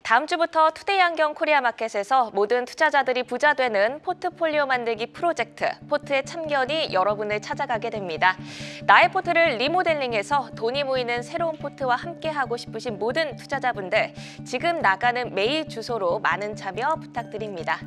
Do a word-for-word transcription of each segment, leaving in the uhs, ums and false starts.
다음 주부터 투데이안경 코리아마켓에서 모든 투자자들이 부자 되는 포트폴리오 만들기 프로젝트 포트의 참견이 여러분을 찾아가게 됩니다. 나의 포트를 리모델링해서 돈이 모이는 새로운 포트와 함께하고 싶으신 모든 투자자분들, 지금 나가는 메일 주소로 많은 참여 부탁드립니다.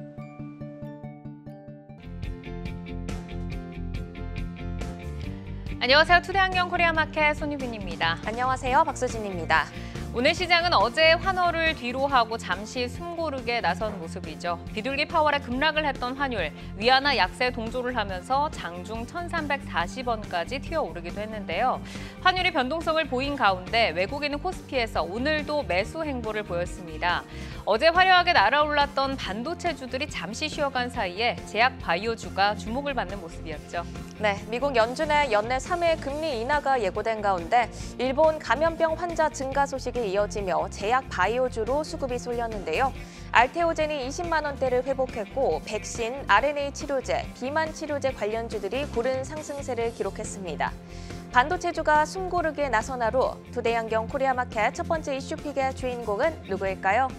안녕하세요. 투데이안경 코리아마켓 손유빈입니다. 안녕하세요. 박수진입니다. 오늘 시장은 어제 환호를 뒤로 하고 잠시 숨고르게 나선 모습이죠. 비둘기 파월에 급락을 했던 환율, 위안화 약세 동조를 하면서 장중 천삼백사십 원까지 튀어오르기도 했는데요. 환율이 변동성을 보인 가운데 외국인은 코스피에서 오늘도 매수 행보를 보였습니다. 어제 화려하게 날아올랐던 반도체주들이 잠시 쉬어간 사이에 제약 바이오주가 주목을 받는 모습이었죠. 네, 미국 연준의 연내 삼 회 금리 인하가 예고된 가운데 일본 감염병 환자 증가 소식이 이어지며 제약 바이오주로 수급이 쏠렸는데요. 알테오젠이 이십만 원대를 회복했고 백신, 알엔에이 치료제, 비만 치료제 관련주들이 고른 상승세를 기록했습니다. 반도체주가 숨고르기에 나선 하루, 투데이안경 코리아마켓 첫 번째 이슈픽의 주인공은 누구일까요?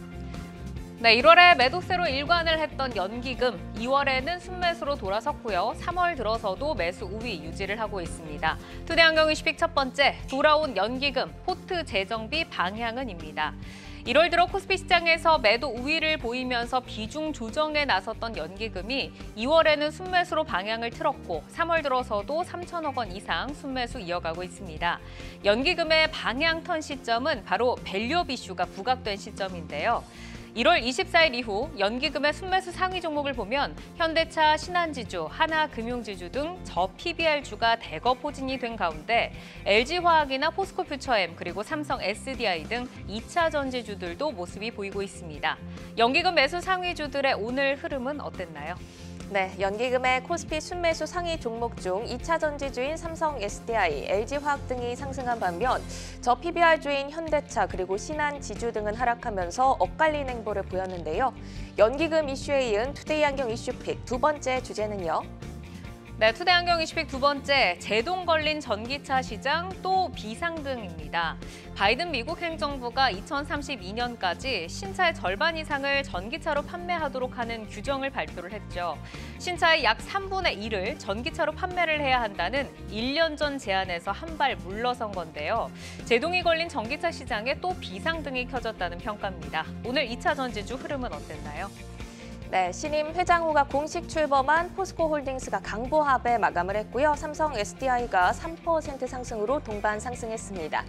네, 일월에 매도세로 일관을 했던 연기금, 이월에는 순매수로 돌아섰고요. 삼월 들어서도 매수 우위 유지를 하고 있습니다. 투데이안경 이슈픽 첫 번째, 돌아온 연기금, 포트 재정비 방향은입니다. 일월 들어 코스피 시장에서 매도 우위를 보이면서 비중 조정에 나섰던 연기금이 이월에는 순매수로 방향을 틀었고 삼월 들어서도 삼천억 원 이상 순매수 이어가고 있습니다. 연기금의 방향 턴 시점은 바로 밸류업 이슈가 부각된 시점인데요. 일월 이십사일 이후 연기금의 순매수 상위 종목을 보면 현대차, 신한지주, 하나금융지주 등 저피비알주가 대거 포진이 된 가운데 엘지화학이나 포스코퓨처엠 그리고 삼성 에스디아이 등 이 차 전지주들도 모습이 보이고 있습니다. 연기금 매수 상위주들의 오늘 흐름은 어땠나요? 네, 연기금의 코스피 순매수 상위 종목 중 이 차 전지주인 삼성 에스디아이, 엘지화학 등이 상승한 반면 저피비알주인 현대차 그리고 신한지주 등은 하락하면서 엇갈린 행보를 보였는데요. 연기금 이슈에 이은 투데이안경 이슈픽 두 번째 주제는요. 네, 투데이안경 이슈픽 두 번째, 제동 걸린 전기차 시장 또 비상등입니다. 바이든 미국 행정부가 이천삼십이 년까지 신차의 절반 이상을 전기차로 판매하도록 하는 규정을 발표를 했죠. 신차의 약 삼분의 일을 전기차로 판매를 해야 한다는 일 년 전 제안에서 한 발 물러선 건데요. 제동이 걸린 전기차 시장에 또 비상등이 켜졌다는 평가입니다. 오늘 이 차 전지주 흐름은 어땠나요? 네, 신임 회장후가 공식 출범한 포스코홀딩스가 강보합에 마감을 했고요. 삼성 에스디아이가 삼 퍼센트 상승으로 동반 상승했습니다.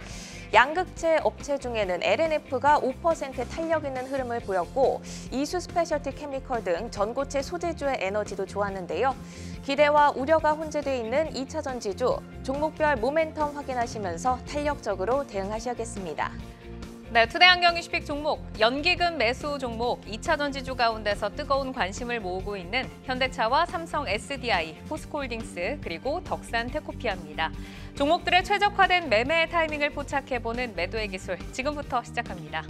양극재 업체 중에는 엘엔에프가 오 퍼센트 탄력 있는 흐름을 보였고 이수 스페셜티 케미컬 등 전고체 소재주의 에너지도 좋았는데요. 기대와 우려가 혼재돼 있는 이 차 전지주, 종목별 모멘텀 확인하시면서 탄력적으로 대응하셔야겠습니다. 네, 투데이안경 이슈픽 종목, 연기금 매수 종목, 이 차 전지주 가운데서 뜨거운 관심을 모으고 있는 현대차와 삼성 에스디아이, 포스코홀딩스, 그리고 덕산 테코피아입니다. 종목들의 최적화된 매매 타이밍을 포착해보는 매도의 기술, 지금부터 시작합니다.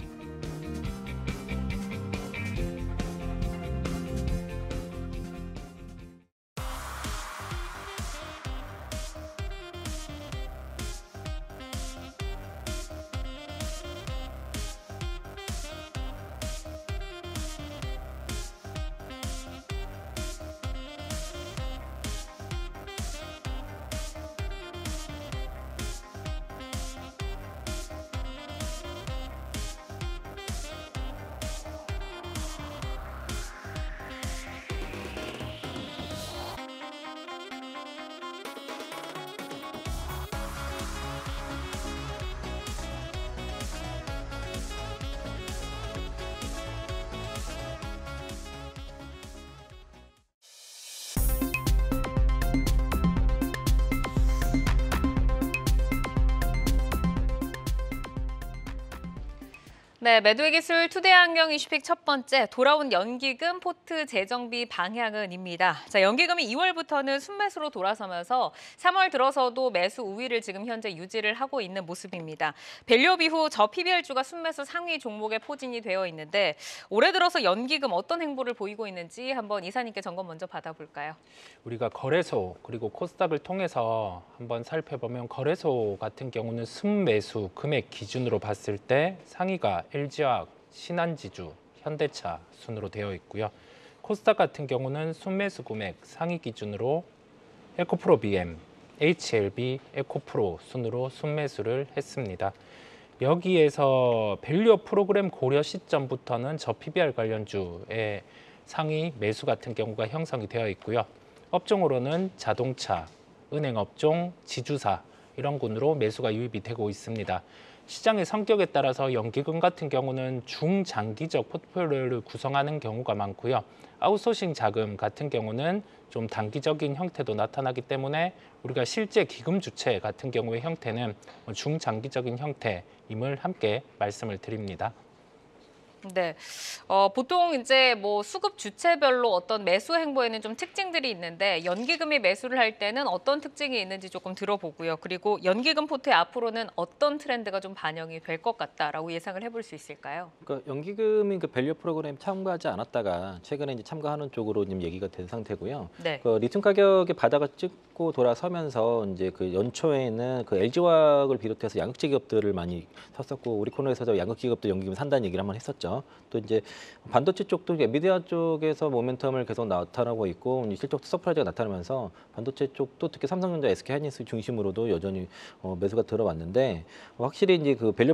네, 매도의 기술 투데이안경 이슈픽 첫 번째, 돌아온 연기금 포트 재정비 방향은입니다. 자, 연기금이 이월부터는 순매수로 돌아서면서 삼월 들어서도 매수 우위를 지금 현재 유지를 하고 있는 모습입니다. 밸류업 이후 저피비알주가 순매수 상위 종목에 포진이 되어 있는데 올해 들어서 연기금 어떤 행보를 보이고 있는지 한번 이사님께 점검 먼저 받아볼까요? 우리가 거래소 그리고 코스닥을 통해서 한번 살펴보면 거래소 같은 경우는 순매수 금액 기준으로 봤을 때 상위가 엘지화학, 신한지주, 현대차 순으로 되어 있고요. 코스닥 같은 경우는 순매수 금액 상위 기준으로 에코프로 비엠, 에이치엘비, 에코프로 순으로 순매수를 했습니다. 여기에서 밸류업 프로그램 고려 시점부터는 저 피비알 관련주의 상위 매수 같은 경우가 형성이 되어 있고요. 업종으로는 자동차, 은행업종, 지주사 이런 군으로 매수가 유입이 되고 있습니다. 시장의 성격에 따라서 연기금 같은 경우는 중장기적 포트폴리오를 구성하는 경우가 많고요. 아웃소싱 자금 같은 경우는 좀 단기적인 형태도 나타나기 때문에 우리가 실제 기금 주체 같은 경우의 형태는 중장기적인 형태임을 함께 말씀을 드립니다. 네, 어, 보통 이제 뭐 수급 주체별로 어떤 매수 행보에는 좀 특징들이 있는데 연기금이 매수를 할 때는 어떤 특징이 있는지 조금 들어보고요. 그리고 연기금 포트의 앞으로는 어떤 트렌드가 좀 반영이 될 것 같다라고 예상을 해볼 수 있을까요? 그러니까 연기금이 그 밸류 프로그램 참가하지 않았다가 최근에 이제 참가하는 쪽으로 지금 얘기가 된 상태고요. 네. 그 리튬 가격의 바닥을 찍고 돌아서면서 이제 그 연초에는 그 엘지화학을 비롯해서 양극재 기업들을 많이 샀었고 우리 코너에서도 양극재 기업들 연기금 산다는 얘기를 한번 했었죠. 또 이제 반도체 쪽도 엔비디아 쪽에서 모멘텀을 계속 나타나고 있고 실적 서프라이즈가 나타나면서 반도체 쪽도 특히 삼성전자, 에스케이하이닉스 중심으로도 여전히 어, 매수가 들어왔는데 확실히 이제 그 밸류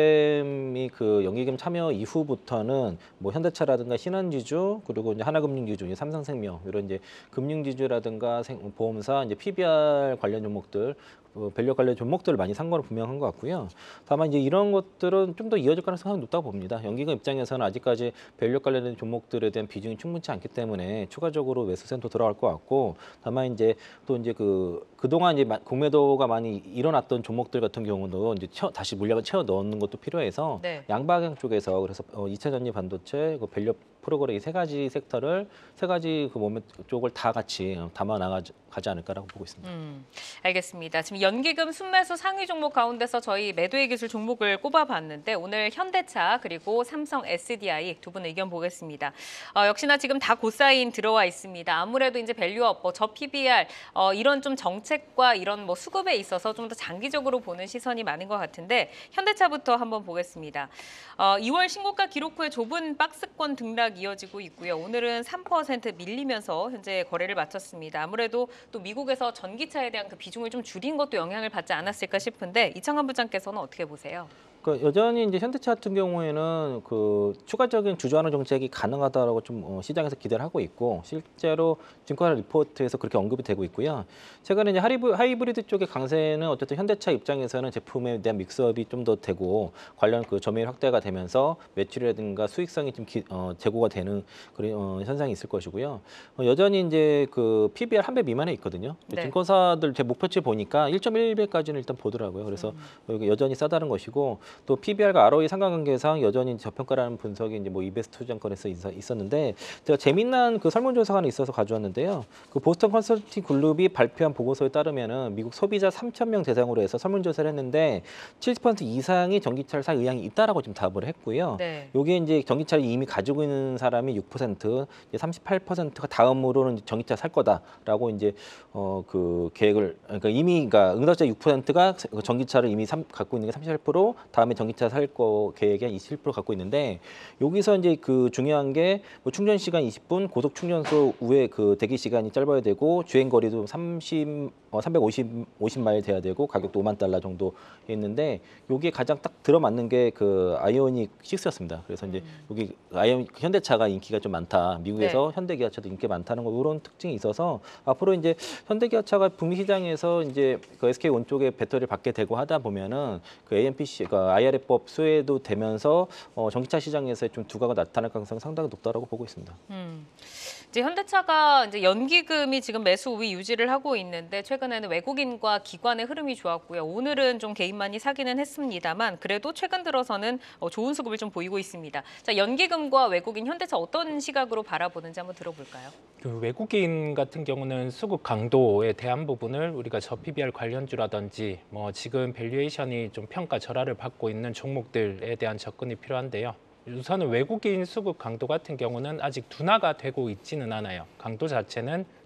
프로그램이 그 연기금 참여 이후부터는 뭐 현대차라든가 신한지주 그리고 이제 하나금융지주, 이제 삼성생명 이런 이제 금융지주라든가 생, 보험사, 이제 피비알 관련 종목들 어, 밸류 관련 종목들을 많이 산 거는 분명한 것 같고요. 다만 이제 이런 것들은 좀 더 이어질 가능성이 높다고 봅니다. 연기금 입장에서는 아직까지 밸류 관련된 종목들에 대한 비중이 충분치 않기 때문에 추가적으로 매수세는 또 들어갈 것 같고, 다만 이제 또 이제 그 그동안 이제 공매도가 많이 일어났던 종목들 같은 경우도 이제 채워, 다시 물량을 채워 넣는 것도 필요해서 네. 양방향 쪽에서 그래서 어, 이차 전지, 반도체, 그 밸류 프로그램 이 세 가지 섹터를 세 가지 그 모멘 쪽을 다 같이 담아 나가지 않을까라고 보고 있습니다. 음, 알겠습니다. 지금 연기금 순매수 상위 종목 가운데서 저희 매도의 기술 종목을 꼽아봤는데 오늘 현대차 그리고 삼성 에스디아이 두 분 의견 보겠습니다. 어, 역시나 지금 다 고사인 들어와 있습니다. 아무래도 이제 밸류업, 뭐 저 피비알 어, 이런 좀 정책과 이런 뭐 수급에 있어서 좀 더 장기적으로 보는 시선이 많은 것 같은데 현대차부터 한번 보겠습니다. 어, 이월 신고가 기록 후에 좁은 박스권 등락 이어지고 있고요. 오늘은 삼 퍼센트 밀리면서 현재 거래를 마쳤습니다. 아무래도 또 미국에서 전기차에 대한 그 비중을 좀 줄인 것도 영향을 받지 않았을까 싶은데 이창환 부장께서는 어떻게 보세요? 그 여전히 이제 현대차 같은 경우에는 그 추가적인 주저하는 정책이 가능하다라고 좀 어, 시장에서 기대를 하고 있고 실제로 증권사 리포트에서 그렇게 언급이 되고 있고요. 최근에 이제 하이브, 하이브리드 쪽의 강세는 어쨌든 현대차 입장에서는 제품에 대한 믹스업이 좀 더 되고 관련 그 점유율 확대가 되면서 매출이라든가 수익성이 좀 기, 어, 제고가 되는 그런 어, 현상이 있을 것이고요. 어, 여전히 이제 그 피비알 한 배 미만에 있거든요. 네. 증권사들 제 목표치 보니까 일 점 일 배까지는 일단 보더라고요. 그래서 음. 여전히 싸다는 것이고. 또 피비알과 알오이 상관관계상 여전히 저평가라는 분석이 이제 뭐 이베스트 투자권에서 있었는데 제가 재미난 그 설문조사가 하나 있어서 가져왔는데요. 그 보스턴 컨설팅 그룹이 발표한 보고서에 따르면은 미국 소비자 삼천 명 대상으로 해서 설문조사를 했는데 칠십 퍼센트 이상이 전기차를 살 의향이 있다라고 지금 답을 했고요. 네. 요게 이제 전기차를 이미 가지고 있는 사람이 육 퍼센트, 이제 삼십팔 퍼센트가 다음으로는 전기차 살 거다라고 이제 어 그 계획을 그러니까 이미 그러니까 응답자 육 퍼센트가 전기차를 이미 삼, 갖고 있는 게 삼십팔 퍼센트, 다음에 전기차 살 거 계획이 한 이십칠 퍼센트 갖고 있는데 여기서 이제 그 중요한 게 뭐 충전 시간 이십 분, 고속 충전소 우회 그 대기 시간이 짧아야 되고 주행 거리도 삼십, 어, 삼백오십 오십 마일 돼야 되고 가격도 오만 달러 정도 있는데 여기에 가장 딱 들어맞는 게 그 아이오닉 식스였습니다. 그래서 이제 음. 여기 아이오닉 현대차가 인기가 좀 많다. 미국에서 네. 현대기아차도 인기가 많다는 거 이런 특징이 있어서 앞으로 이제 현대기아차가 북미 시장에서 이제 그 에스케이온 쪽에 배터리를 받게 되고 하다 보면은 그 에이엠피씨, 그 아이알에이법 수혜도 되면서 어, 전기차 시장에서 좀 두각가 나타날 가능성이 상당히 높다라고 보고 있습니다. 음. 이제 현대차가 이제 연기금이 지금 매수 우위 유지를 하고 있는데 최근에는 외국인과 기관의 흐름이 좋았고요. 오늘은 좀 개인만이 사기는 했습니다만 그래도 최근 들어서는 어, 좋은 수급을 좀 보이고 있습니다. 자, 연기금과 외국인 현대차 어떤 시각으로 바라보는지 한번 들어볼까요? 그 외국인 같은 경우는 수급 강도에 대한 부분을 우리가 저 피비알 관련주라든지 뭐 지금 밸류에이션이 좀 평가 절하를 받고 있는 종목들에 대한 접근이 필요한데요. 우선은 외국인 수급 강도 같은 경우는 아직 둔화가 되고 있지는 않아요. 강도 자체는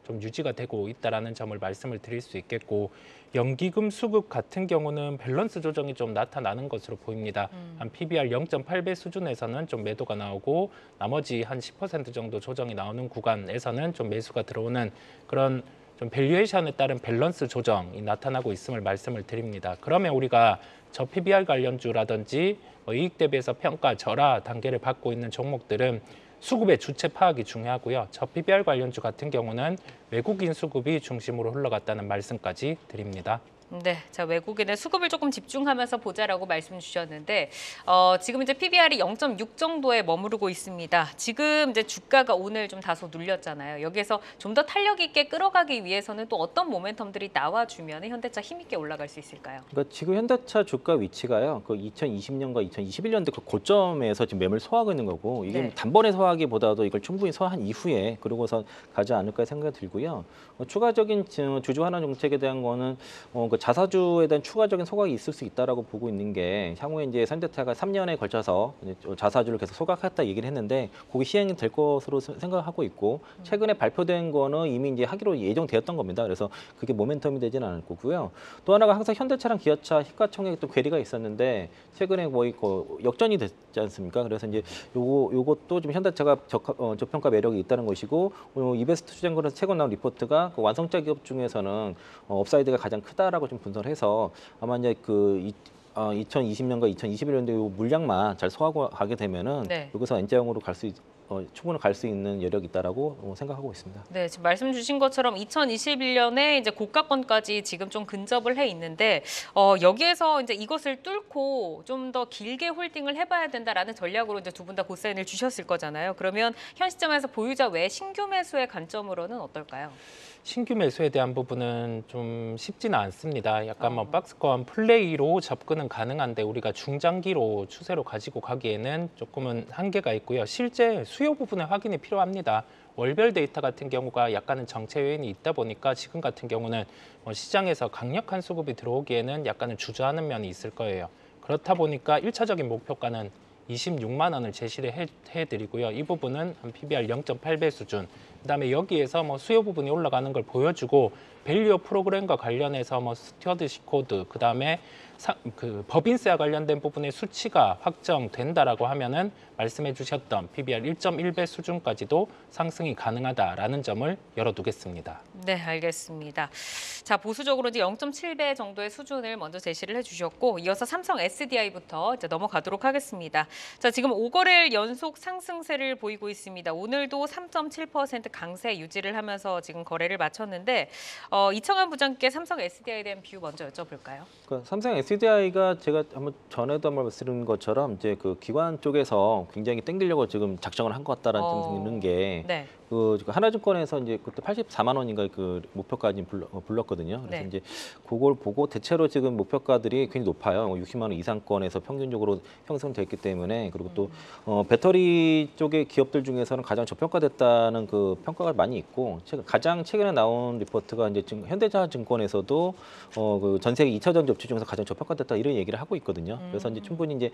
좀 유지가 되고 있다라는 점을 말씀을 드릴 수 있겠고, 연기금 수급 같은 경우는 밸런스 조정이 좀 나타나는 것으로 보입니다. 음. 한 피비알 영 점 팔 배 수준에서는 좀 매도가 나오고, 나머지 한 십 퍼센트 정도 조정이 나오는 구간에서는 좀 매수가 들어오는 그런 좀 밸류에이션에 따른 밸런스 조정이 나타나고 있음을 말씀을 드립니다. 그러면 우리가 저 피비알 관련주라든지 뭐 이익 대비해서 평가 절하 단계를 받고 있는 종목들은 수급의 주체 파악이 중요하고요. 저 피비알 관련주 같은 경우는 외국인 수급이 중심으로 흘러갔다는 말씀까지 드립니다. 네, 자 외국인의 수급을 조금 집중하면서 보자라고 말씀 주셨는데 어, 지금 이제 피비알이 영 점 육 정도에 머무르고 있습니다. 지금 이제 주가가 오늘 좀 다소 눌렸잖아요. 여기에서 좀 더 탄력 있게 끌어가기 위해서는 또 어떤 모멘텀들이 나와주면 현대차 힘있게 올라갈 수 있을까요? 그러니까 지금 현대차 주가 위치가요. 그 이천이십 년과 이천이십일 년도 그 고점에서 지금 매물 소화하고 있는 거고, 이게 네. 단번에 소화하기보다도 이걸 충분히 소화한 이후에 그러고서 가지 않을까 생각이 들고요. 어, 추가적인 주- 주주 환원 정책에 대한 거는 어, 그 자사주에 대한 추가적인 소각이 있을 수 있다라고 보고 있는 게, 향후에 이제 현대차가 삼 년에 걸쳐서 이제 자사주를 계속 소각했다 얘기를 했는데 그게 시행이 될 것으로 세- 생각하고 있고, 최근에 발표된 거는 이미 이제 하기로 예정되었던 겁니다. 그래서 그게 모멘텀이 되지는 않을 거고요. 또 하나가 항상 현대차랑 기아차 시가총액 또 괴리가 있었는데 최근에 거의 그 역전이 됐지 않습니까? 그래서 이제 요거 요것도 좀 현대차가 적, 어, 저평가 매력이 있다는 것이고, 어, 이베스트 투자연구원에서 최근 나온 리포트가 그 완성차 기업 중에서는 어, 업사이드가 가장 크다라고 좀 분석을 해서 아마 이제 그 이, 어, 이천이십 년과 이천이십일 년도 요 물량만 잘 소화하고 가게 되면은 네. 여기서 엔자형으로 갈 수 있. 어, 충분히 갈 수 있는 여력이 있다라고 어, 생각하고 있습니다. 네, 지금 말씀 주신 것처럼 이천이십일 년에 이제 고가권까지 지금 좀 근접을 해 있는데 어, 여기에서 이제 이것을 뚫고 좀 더 길게 홀딩을 해봐야 된다라는 전략으로 이제 두 분 다 고사인을 주셨을 거잖아요. 그러면 현 시점에서 보유자 외 신규 매수의 관점으로는 어떨까요? 신규 매수에 대한 부분은 좀 쉽지는 않습니다. 약간 뭐 어. 박스권 플레이로 접근은 가능한데 우리가 중장기로 추세로 가지고 가기에는 조금은 한계가 있고요. 실제 수요 부분의 확인이 필요합니다. 월별 데이터 같은 경우가 약간은 정체 요인이 있다 보니까 지금 같은 경우는 뭐 시장에서 강력한 수급이 들어오기에는 약간은 주저하는 면이 있을 거예요. 그렇다 보니까 일차적인 목표가는 이십육만 원을 제시를 해, 해드리고요. 이 부분은 한 피비알 영 점 팔 배 수준. 그다음에 여기에서 뭐 수요 부분이 올라가는 걸 보여주고 밸류어 프로그램과 관련해서 뭐 스튜어드십 코드, 그다음에 사, 그 법인세와 관련된 부분의 수치가 확정된다라고 하면은 말씀해 주셨던 피비알 일 점 일 배 수준까지도 상승이 가능하다라는 점을 열어두겠습니다. 네, 알겠습니다. 자, 보수적으로 이제 영 점 칠 배 정도의 수준을 먼저 제시를 해주셨고, 이어서 삼성 에스디아이부터 이제 넘어가도록 하겠습니다. 자, 지금 오 거래일 연속 상승세를 보이고 있습니다. 오늘도 삼 점 칠 퍼센트 강세 유지를 하면서 지금 거래를 마쳤는데, 어, 이청한 부장께 삼성 에스디아이에 대한 뷰 먼저 여쭤볼까요? 그러니까 삼성 에스디아이가 제가 한번 전에도 한번 말씀드린 것처럼 이제 그 기관 쪽에서 굉장히 땡기려고 지금 작정을 한 것 같다라는 어. 점이 있는 게, 네. 그 하나증권에서 이제 그때 팔십사만 원인가 그 목표까지 불러, 어, 불렀거든요. 그래서 네. 이제 그걸 보고 대체로 지금 목표가들이 굉장히 높아요. 육십만 원 이상권에서 평균적으로 형성됐기 때문에, 그리고 또 어, 배터리 쪽의 기업들 중에서는 가장 저평가됐다는 그 평가가 많이 있고, 최근 가장 최근에 나온 리포트가 이제 지금 현대차증권에서도 어, 그 전 세계 이 차 전지 업체 중에서 가장 저평가됐다 이런 얘기를 하고 있거든요. 그래서 이제 충분히 이제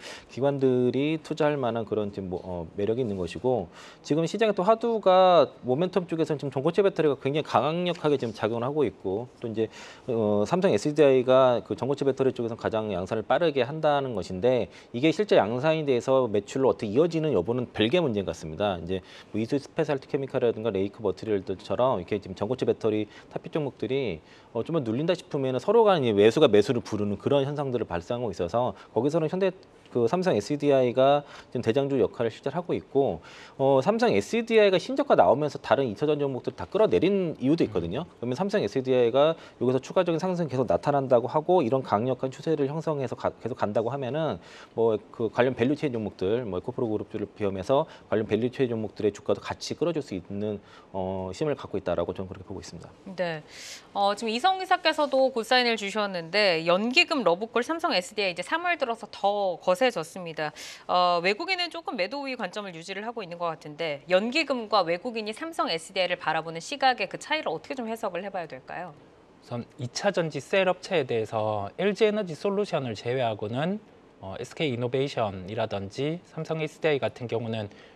기관들이 투자할 만한 그런 지금 뭐, 어, 매력이 있는 것이고, 지금 시장에 또 하두가 모멘텀 쪽에서는 지금 전고체 배터리가 굉장히 강력하게 지금 작용을 하고 있고, 또 이제 어, 삼성 에스디아이가 그 전고체 배터리 쪽에서 가장 양산을 빠르게 한다는 것인데, 이게 실제 양산이 돼서 매출로 어떻게 이어지는 여부는 별개 문제인 것 같습니다. 이제 뭐 이수 스페셜티 케미칼이라든가 레이크 머티리얼들처럼 이렇게 지금 전고체 배터리 탑픽 종목들이 어, 좀 눌린다 싶으면 서로 간 매수가 매수를 부르는 그런 현상들을 발생하고 있어서, 거기서는 현대 그 삼성 에스디아이가 지금 대장주 역할을 실제로 하고 있고, 어, 삼성 에스디아이가 신저가 나오면서 다른 이 차 전지 종목들을 다 끌어내린 이유도 있거든요. 그러면 삼성 에스디아이가 여기서 추가적인 상승 계속 나타난다고 하고 이런 강력한 추세를 형성해서 가, 계속 간다고 하면은 뭐 그 관련 밸류 체인 종목들, 뭐 에코프로 그룹들을 비하면서 관련 밸류 체인 종목들의 주가도 같이 끌어줄 수 있는 어, 힘을 갖고 있다라고 저는 그렇게 보고 있습니다. 네. 어, 지금 이성 기사께서도 고사인을 주셨는데 연기금 러브콜 삼성 에스디아이 이제 삼월 들어서 더 거세졌습니다. 어, 외국인은 조금 매도 우위 관점을 유지를 하고 있는 것 같은데, 연기금과 외국인이 삼성 에스디아이를 바라보는 시각의 그 차이를 어떻게 좀 해석을 해봐야 될까요? 우선 이 차 전지 셀 업체에 대해서 엘지에너지 솔루션을 제외하고는 어, 에스케이이노베이션이라든지 삼성 에스디아이 같은 경우는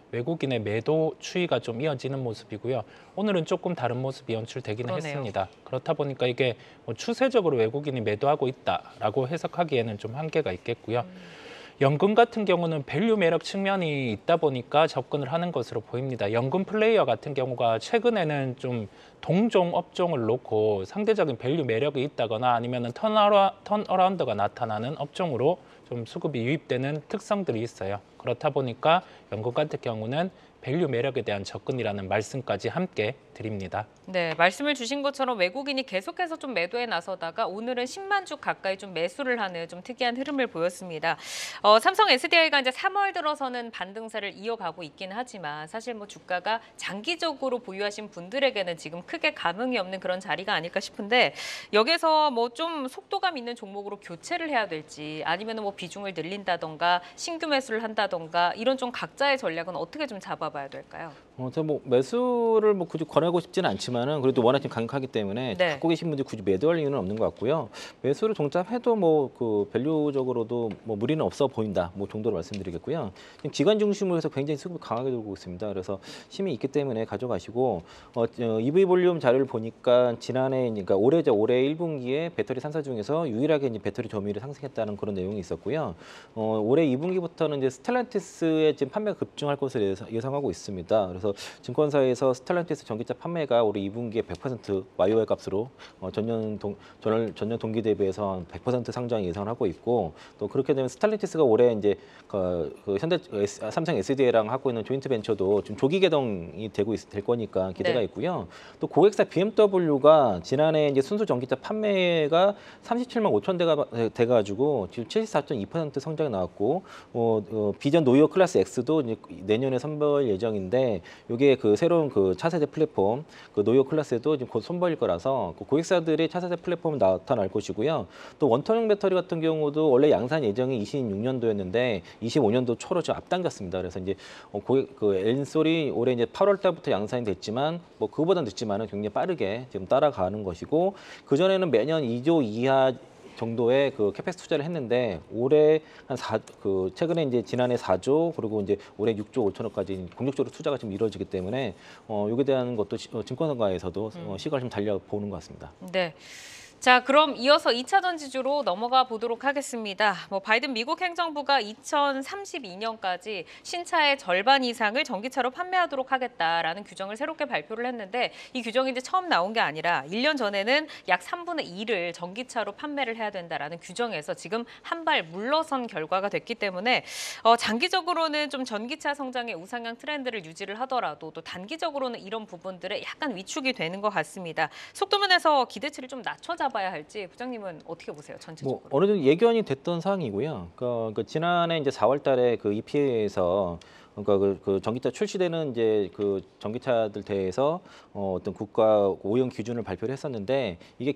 외국인의 매도 추이가 좀 이어지는 모습이고요. 오늘은 조금 다른 모습이 연출되기는 그러네요. 했습니다. 그렇다 보니까 이게 뭐 추세적으로 외국인이 매도하고 있다라고 해석하기에는 좀 한계가 있겠고요. 음. 연금 같은 경우는 밸류 매력 측면이 있다 보니까 접근을 하는 것으로 보입니다. 연금 플레이어 같은 경우가 최근에는 좀 동종 업종을 놓고 상대적인 밸류 매력이 있다거나 아니면 턴어라, 턴어라운드가 나타나는 업종으로 좀 수급이 유입되는 특성들이 있어요. 그렇다 보니까 연금 같은 경우는 밸류 매력에 대한 접근이라는 말씀까지 함께 드립니다. 네, 말씀을 주신 것처럼 외국인이 계속해서 좀 매도에 나서다가 오늘은 십만 주 가까이 좀 매수를 하는 좀 특이한 흐름을 보였습니다. 어, 삼성 에스디아이가 이제 삼월 들어서는 반등세를 이어가고 있긴 하지만 사실 뭐 주가가 장기적으로 보유하신 분들에게는 지금 크게 감흥이 없는 그런 자리가 아닐까 싶은데 여기서 뭐 좀 속도감 있는 종목으로 교체를 해야 될지 아니면 뭐 비중을 늘린다던가 신규 매수를 한다던가 이런 좀 각자의 전략은 어떻게 좀 잡아봐야 될까요? 어, 저 뭐 매수를 뭐 굳이 권하고 싶지는 않지만은 그래도 워낙 좀 강력하기 때문에 네. 갖고 계신 분들이 굳이 매도할 이유는 없는 것 같고요. 매수를 종잡해도 뭐 그 밸류적으로도 뭐 무리는 없어 보인다. 뭐 정도로 말씀드리겠고요. 지금 기관 중심으로 해서 굉장히 수급이 강하게 들고 있습니다. 그래서 힘이 있기 때문에 가져가시고 어, 어, 이브이 볼륨 자료를 보니까 지난해 그러니까 올해죠 올해 일 분기에 배터리 삼 사 중에서 유일하게 이제 배터리 점유율이 상승했다는 그런 내용이 있었고요. 어, 올해 이 분기부터는 이제 스텔란티스의 지금 판매가 급증할 것으로 예상, 예상하고 있습니다. 그래서 증권사에서 스텔란티스 전기차 판매가 올해 이 분기에 백 퍼센트 와이오아이 값으로 어, 전년 동 전월, 전년 동기 대비해서 한 백 퍼센트 상장 예상하고 있고 또 그렇게 되면 스텔란티스가 올해 이제 그, 그 현대 S, 삼성 에스디아이랑 하고 있는 조인트 벤처도 좀 조기 개동이 되고 있, 될 거니까 기대가 네. 있고요. 또 고객사 비엠더블유가 지난해 이제 순수 전기차 판매가 삼십칠만 오천 대가 돼가지고 지금 칠십사 점 이 퍼센트 성장이 나왔고 어, 어, 비전 노이어 클래스 X도 이제 내년에 선보일 예정인데 이게 그 새로운 그 차세대 플랫폼 그 노이어 클래스도 지금 곧 선보일 거라서 그 고객사들의 차세대 플랫폼이 나타날 것이고요. 또 원톤형 배터리 같은 경우도 원래 양산 예정이 이십육 년도였는데 이십오 년도 초로 좀 앞당겼습니다. 그래서 이제 어, 고객 그 엔솔이 올해 이제 팔월 달부터 양산이 됐지만 뭐 그거보다 늦지만은 굉장히 빠르게 지금 따라가는 것이고 그 전에는 매년 이 조 이하 정도의 그 캐펙스 투자를 했는데 올해 한 사 그 최근에 이제 지난해 사 조 그리고 이제 올해 육 조 오천억까지 본격적으로 투자가 좀 이루어지기 때문에 어 여기에 대한 것도 시, 어, 증권사가에서도 음. 어, 시각을 좀 달려보는 것 같습니다. 네. 자, 그럼 이어서 이 차 전지주로 넘어가 보도록 하겠습니다. 뭐 바이든 미국 행정부가 이천삼십이 년까지 신차의 절반 이상을 전기차로 판매하도록 하겠다라는 규정을 새롭게 발표를 했는데 이 규정이 이제 처음 나온 게 아니라 일 년 전에는 약 삼분의 일을 전기차로 판매를 해야 된다라는 규정에서 지금 한 발 물러선 결과가 됐기 때문에 어, 장기적으로는 좀 전기차 성장의 우상향 트렌드를 유지를 하더라도 또 단기적으로는 이런 부분들에 약간 위축이 되는 것 같습니다. 속도면에서 기대치를 좀 낮춰잡 봐야 할지 부장님은 어떻게 보세요? 전체적으로. 뭐 어느 정도 예견이 됐던 사항이고요. 그러니까 그 지난해 이제 사월 달에 그 이피에이에서 그러니까 그, 그 전기차 출시되는 이제 그 전기차들 대해서 어, 어떤 국가 오형 기준을 발표를 했었는데 이게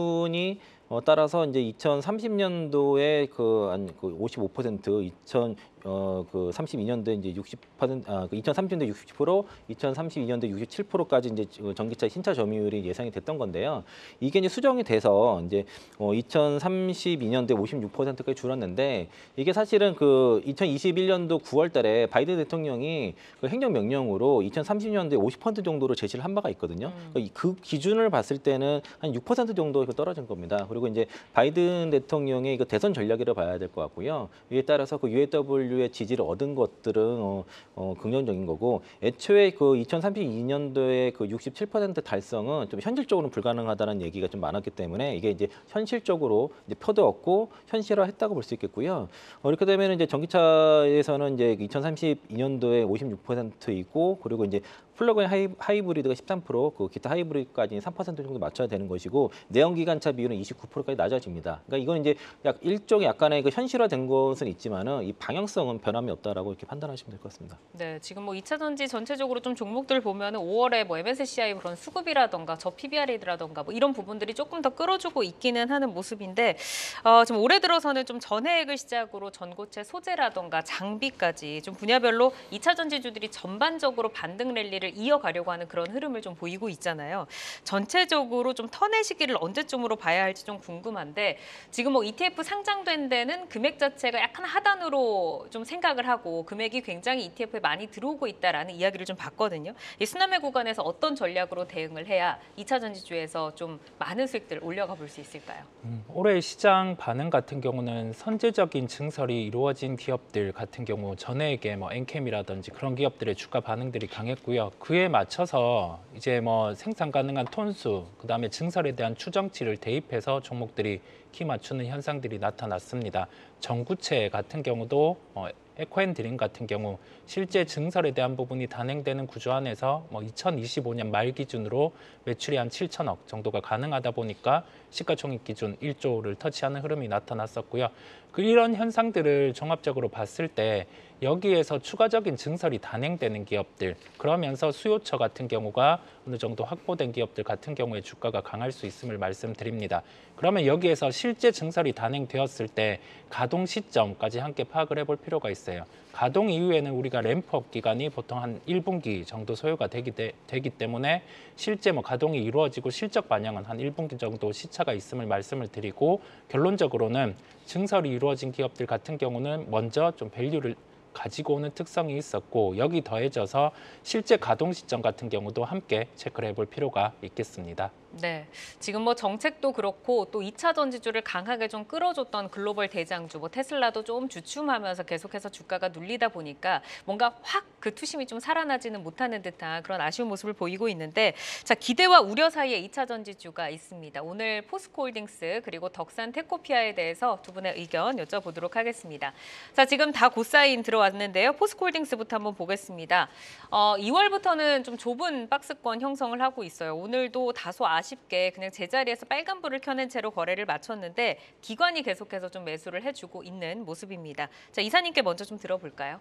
기준이 어, 따라서 이제 이천삼십 년도에 그 한 그 오십오 퍼센트, 이천 어 그 삼십이 년도에 이제 육십 퍼센트, 아, 그 이천삼십 년도 육십 퍼센트, 이천삼십이 년도 육십칠 퍼센트까지 이제 전기차 신차 점유율이 예상이 됐던 건데요. 이게 이제 수정이 돼서 이제 어 이천삼십이 년도에 오십육 퍼센트까지 줄었는데 이게 사실은 그 이천이십일 년도 구월달에 바이든 대통령이 그 행정명령으로 이천삼십 년도에 오십 퍼센트 정도로 제시를 한 바가 있거든요. 음. 그 기준을 봤을 때는 한 육 퍼센트 정도 떨어진 겁니다. 그리고 이제 바이든 대통령의 그 대선 전략이라 봐야 될 것 같고요. 이에 따라서 그 유에이더블유의 지지를 얻은 것들은 어, 어, 긍정적인 거고 애초에 그 이천삼십이 년도에 그 육십칠 퍼센트 달성은 좀 현실적으로는 불가능하다는 얘기가 좀 많았기 때문에 이게 이제 현실적으로 이제 표도 얻고 현실화했다고 볼 수 있겠고요. 어, 이렇게 되면 이제 전기차에서는 이제 이천삼십이 년도에 오십육 퍼센트이고 그리고 이제 플러그인 하이, 하이브리드가 십삼 퍼센트, 그 기타 하이브리드까지 삼 퍼센트 정도 맞춰야 되는 것이고 내연기관차 비율은 이십구 퍼센트까지 낮아집니다. 그러니까 이건 이제 약 일종의 약간의 그 현실화된 것은 있지만은 이 방향성은 변함이 없다라고 이렇게 판단하시면 될 것 같습니다. 네, 지금 뭐 이 차 전지 전체적으로 좀 종목들 보면은 오월에 뭐 엠에스시아이 그런 수급이라던가 저 피비알이라던가 뭐 이런 부분들이 조금 더 끌어주고 있기는 하는 모습인데 어, 지금 올해 들어서는 좀 전해액을 시작으로 전고체 소재라던가 장비까지 좀 분야별로 이 차 전지주들이 전반적으로 반등 랠리를 상승을 이어가려고 하는 그런 흐름을 좀 보이고 있잖아요. 전체적으로 좀 턴의 시기를 언제쯤으로 봐야 할지 좀 궁금한데 지금 뭐 이티에프 상장된 데는 금액 자체가 약간 하단으로 좀 생각을 하고 금액이 굉장히 이티에프에 많이 들어오고 있다라는 이야기를 좀 봤거든요. 이 순환매 구간에서 어떤 전략으로 대응을 해야 이 차 전지주에서 좀 많은 수익들을 올려가 볼 수 있을까요? 음, 올해 시장 반응 같은 경우는 선제적인 증설이 이루어진 기업들 같은 경우 전해에게 뭐 엔캠이라든지 그런 기업들의 주가 반응들이 강했고요. 그에 맞춰서 이제 뭐 생산 가능한 톤수, 그다음에 증설에 대한 추정치를 대입해서 종목들이 키 맞추는 현상들이 나타났습니다. 전구체 같은 경우도 어, 에코앤드림 같은 경우 실제 증설에 대한 부분이 단행되는 구조 안에서 뭐 이천이십오 년 말 기준으로 매출이 한 칠천억 정도가 가능하다 보니까 시가총액 기준 일조를 터치하는 흐름이 나타났었고요. 그 이런 현상들을 종합적으로 봤을 때 여기에서 추가적인 증설이 단행되는 기업들, 그러면서 수요처 같은 경우가 어느 정도 확보된 기업들 같은 경우에 주가가 강할 수 있음을 말씀드립니다. 그러면 여기에서 실제 증설이 단행되었을 때 가동 시점까지 함께 파악을 해볼 필요가 있어요. 가동 이후에는 우리가 램프업 기간이 보통 한 일 분기 정도 소요가 되기, 되, 되기 때문에 실제 뭐 가동이 이루어지고 실적 반영은 한 일 분기 정도 시차가 있음을 말씀을 드리고, 결론적으로는 증설이 이루어진 기업들 같은 경우는 먼저 좀 밸류를 가지고 오는 특성이 있었고, 여기 더해져서 실제 가동 시점 같은 경우도 함께 체크를 해볼 필요가 있겠습니다. 네, 지금 뭐 정책도 그렇고 또 이 차 전지주를 강하게 좀 끌어줬던 글로벌 대장주, 뭐 테슬라도 좀 주춤하면서 계속해서 주가가 눌리다 보니까 뭔가 확 그 투심이 좀 살아나지는 못하는 듯한 그런 아쉬운 모습을 보이고 있는데, 자, 기대와 우려 사이에 이 차 전지주가 있습니다. 오늘 포스코홀딩스 그리고 덕산 테코피아에 대해서 두 분의 의견 여쭤보도록 하겠습니다. 자, 지금 다 고사인 들어왔는데요. 포스코홀딩스부터 한번 보겠습니다. 어, 이월부터는 좀 좁은 박스권 형성을 하고 있어요. 오늘도 다소 아쉽게 그냥 제자리에서 빨간불을 켜낸 채로 거래를 마쳤는데 기관이 계속해서 좀 매수를 해주고 있는 모습입니다. 자, 이사님께 먼저 좀 들어볼까요?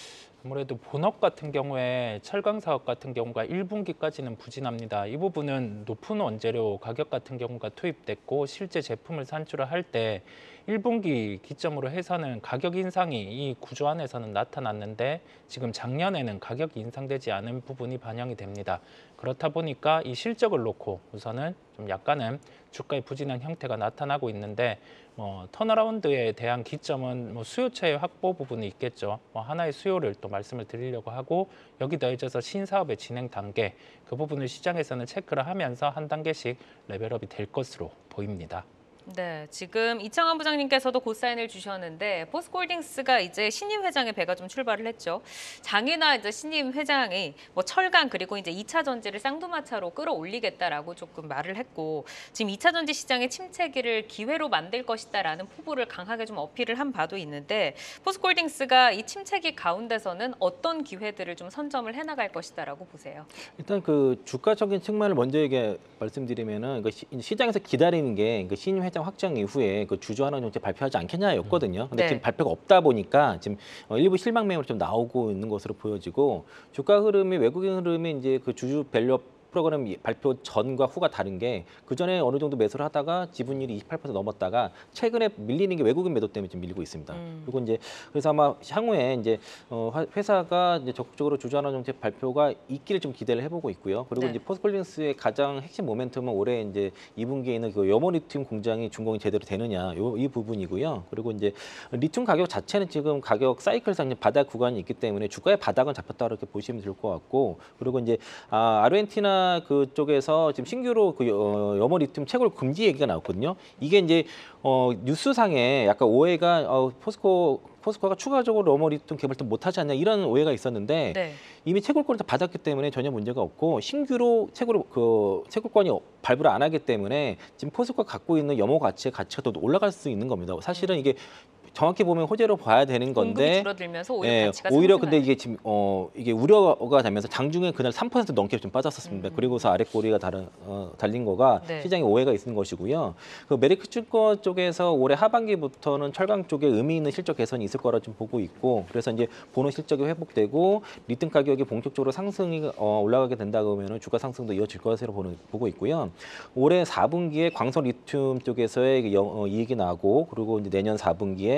아무래도 본업 같은 경우에 철강 사업 같은 경우가 일 분기까지는 부진합니다. 이 부분은 높은 원재료 가격 같은 경우가 투입됐고 실제 제품을 산출을 할 때 일 분기 기점으로 해서는 가격 인상이 이 구조 안에서는 나타났는데 지금 작년에는 가격이 인상되지 않은 부분이 반영이 됩니다. 그렇다 보니까 이 실적을 놓고 우선은 좀 약간은 주가의 부진한 형태가 나타나고 있는데, 뭐 턴어라운드에 대한 기점은 뭐 수요처의 확보 부분이 있겠죠. 뭐 하나의 수요를 또 말씀을 드리려고 하고, 여기 더해져서 신사업의 진행 단계, 그 부분을 시장에서는 체크를 하면서 한 단계씩 레벨업이 될 것으로 보입니다. 네, 지금 이창환 부장님께서도 고사인을 주셨는데 포스코홀딩스가 이제 신임 회장의 배가 좀 출발을 했죠. 장이나 이제 신임 회장이 뭐 철강 그리고 이제 이 차 전지를 쌍두마차로 끌어올리겠다라고 조금 말을 했고, 지금 이 차 전지 시장의 침체기를 기회로 만들 것이다라는 포부를 강하게 좀 어필을 한 바도 있는데, 포스코홀딩스가 이 침체기 가운데서는 어떤 기회들을 좀 선점을 해나갈 것이다라고 보세요? 일단 그 주가적인 측면을 먼저 얘기 말씀드리면은 그 시, 시장에서 기다리는 게 그 신임 회장 확정 이후에 그 주주환원 정책 발표하지 않겠냐였거든요. 근데 네. 지금 발표가 없다 보니까 지금 일부 실망 매물이 좀 나오고 있는 것으로 보여지고, 주가 흐름이 외국인 흐름이 이제 그 주주 밸류업 프로그램 발표 전과 후가 다른 게, 그 전에 어느 정도 매수를 하다가 지분율이 이십팔 퍼센트 넘었다가 최근에 밀리는 게 외국인 매도 때문에 좀 밀리고 있습니다. 음. 그리고 이제 그래서 아마 향후에 이제 어, 회사가 이제 적극적으로 주주환원 정책 발표가 있기를 좀 기대를 해보고 있고요. 그리고 네. 이제 포스코홀딩스의 가장 핵심 모멘텀은 올해 이제 이 분기에 있는 그 염원 리튬 공장이 준공이 제대로 되느냐, 요, 이 부분이고요. 그리고 이제 리튬 가격 자체는 지금 가격 사이클상 바닥 구간이 있기 때문에 주가의 바닥은 잡혔다 이렇게 보시면 될 것 같고, 그리고 이제 아, 아르헨티나 그쪽에서 지금 신규로 그 어, 염원 리튬 채굴 금지 얘기가 나왔거든요. 이게 이제 어, 뉴스상에 약간 오해가 어, 포스코 포스코가 추가적으로 염원 리튬 개발도 못하지 않냐 이런 오해가 있었는데, 네. 이미 채굴권을 다 받았기 때문에 전혀 문제가 없고, 신규로 채굴 그 채굴권이 발부를 안 하기 때문에 지금 포스코가 갖고 있는 염호 가치의 가치가 더 올라갈 수 있는 겁니다. 사실은 이게 정확히 보면 호재로 봐야 되는 공급이 건데, 줄어들면서 오히려 예, 가치가 오히려 상승하는. 근데 이게 지금 어 이게 우려가 되면서 장중에 그날 삼 퍼센트 넘게 좀 빠졌었습니다. 음. 그리고서 아래 꼬리가 달아, 어, 달린 거가 네. 시장에 오해가 있는 것이고요. 그 메리츠 증권 쪽에서 올해 하반기부터는 철강 쪽에 의미 있는 실적 개선이 있을 거라 좀 보고 있고, 그래서 이제 보는 실적이 회복되고 리튬 가격이 본격적으로 상승이 어, 올라가게 된다 그러면 주가 상승도 이어질 것으로 보는, 보고 있고요. 올해 사 분기에 광선 리튬 쪽에서의 영, 어, 이익이 나고, 그리고 이제 내년 사 분기에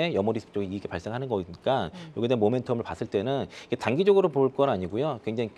때문에 염호리스크 쪽에 이익이 발생하는 거니까 음. 여기에 대한 모멘텀을 봤을 때는 이게 단기적으로 볼 건 아니고요. 굉장히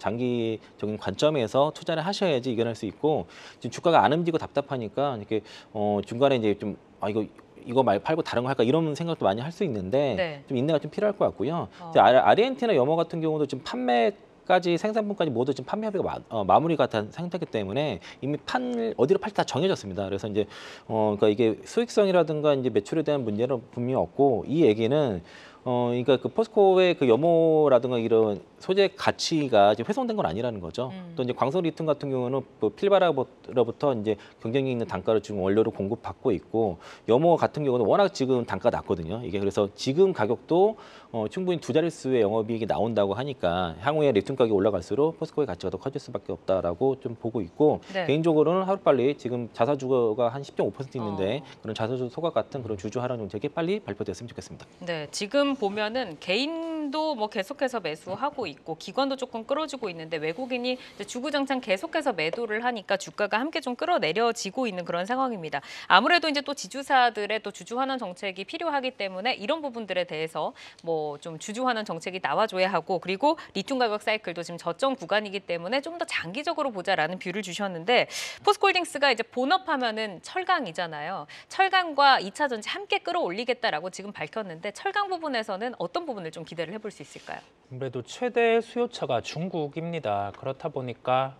장기적인 관점에서 투자를 하셔야지 이겨낼 수 있고 지금 주가가 안 움직이고 답답하니까 이렇게 어, 중간에 이제 좀 아 이거 이거 말 팔고 다른 거 할까 이런 생각도 많이 할 수 있는데 네. 좀 인내가 좀 필요할 것 같고요. 어. 아르헨티나 염호 같은 경우도 지금 판매까지 생산분까지 모두 지금 판매 협의가 마, 어, 마무리가 된 상태이기 때문에 이미 판 어디로 팔지 다 정해졌습니다. 그래서 이제 어 그러니까 이게 수익성이라든가 이제 매출에 대한 문제는 분명히 없고 이 얘기는 어 그러니까 그 포스코의 그 염호라든가 이런 소재 가치가 지금 훼손된 건 아니라는 거죠. 음. 또 이제 광석 리튬 같은 경우는 그 필바라로부터 이제 경쟁력 있는 단가를 지금 원료로 공급받고 있고 염호 같은 경우는 워낙 지금 단가가 낮거든요. 이게 그래서 지금 가격도 어, 충분히 두 자릿수의 영업이익이 나온다고 하니까 향후에 리튬 가격이 올라갈수록 포스코의 가치가 더 커질 수밖에 없다라고 좀 보고 있고 네. 개인적으로는 하루빨리 지금 자사주가 한 십 점 오 퍼센트 있는데 어. 그런 자사주 소각 같은 그런 주주 하락 정책이 빨리 발표됐으면 좋겠습니다. 네, 지금 보면은 개인도 뭐 계속해서 매수하고 있고 기관도 조금 끌어주고 있는데 외국인이 주구장창 계속해서 매도를 하니까 주가가 함께 좀 끌어내려지고 있는 그런 상황입니다. 아무래도 이제 또 지주사들의 또 주주 환원 정책이 필요하기 때문에 이런 부분들에 대해서 뭐 좀 주주 환원 정책이 나와줘야 하고 그리고 리튬 가격 사이클도 지금 저점 구간이기 때문에 좀 더 장기적으로 보자라는 뷰를 주셨는데 포스코홀딩스가 이제 본업하면은 철강이잖아요. 철강과 이 차 전지 함께 끌어올리겠다라고 지금 밝혔는데 철강 부분에서는 어떤 부분을 좀 기대를 해볼 수 있을까요? 아무래도 최대 수요처가 중국입니다. 그렇다 보니까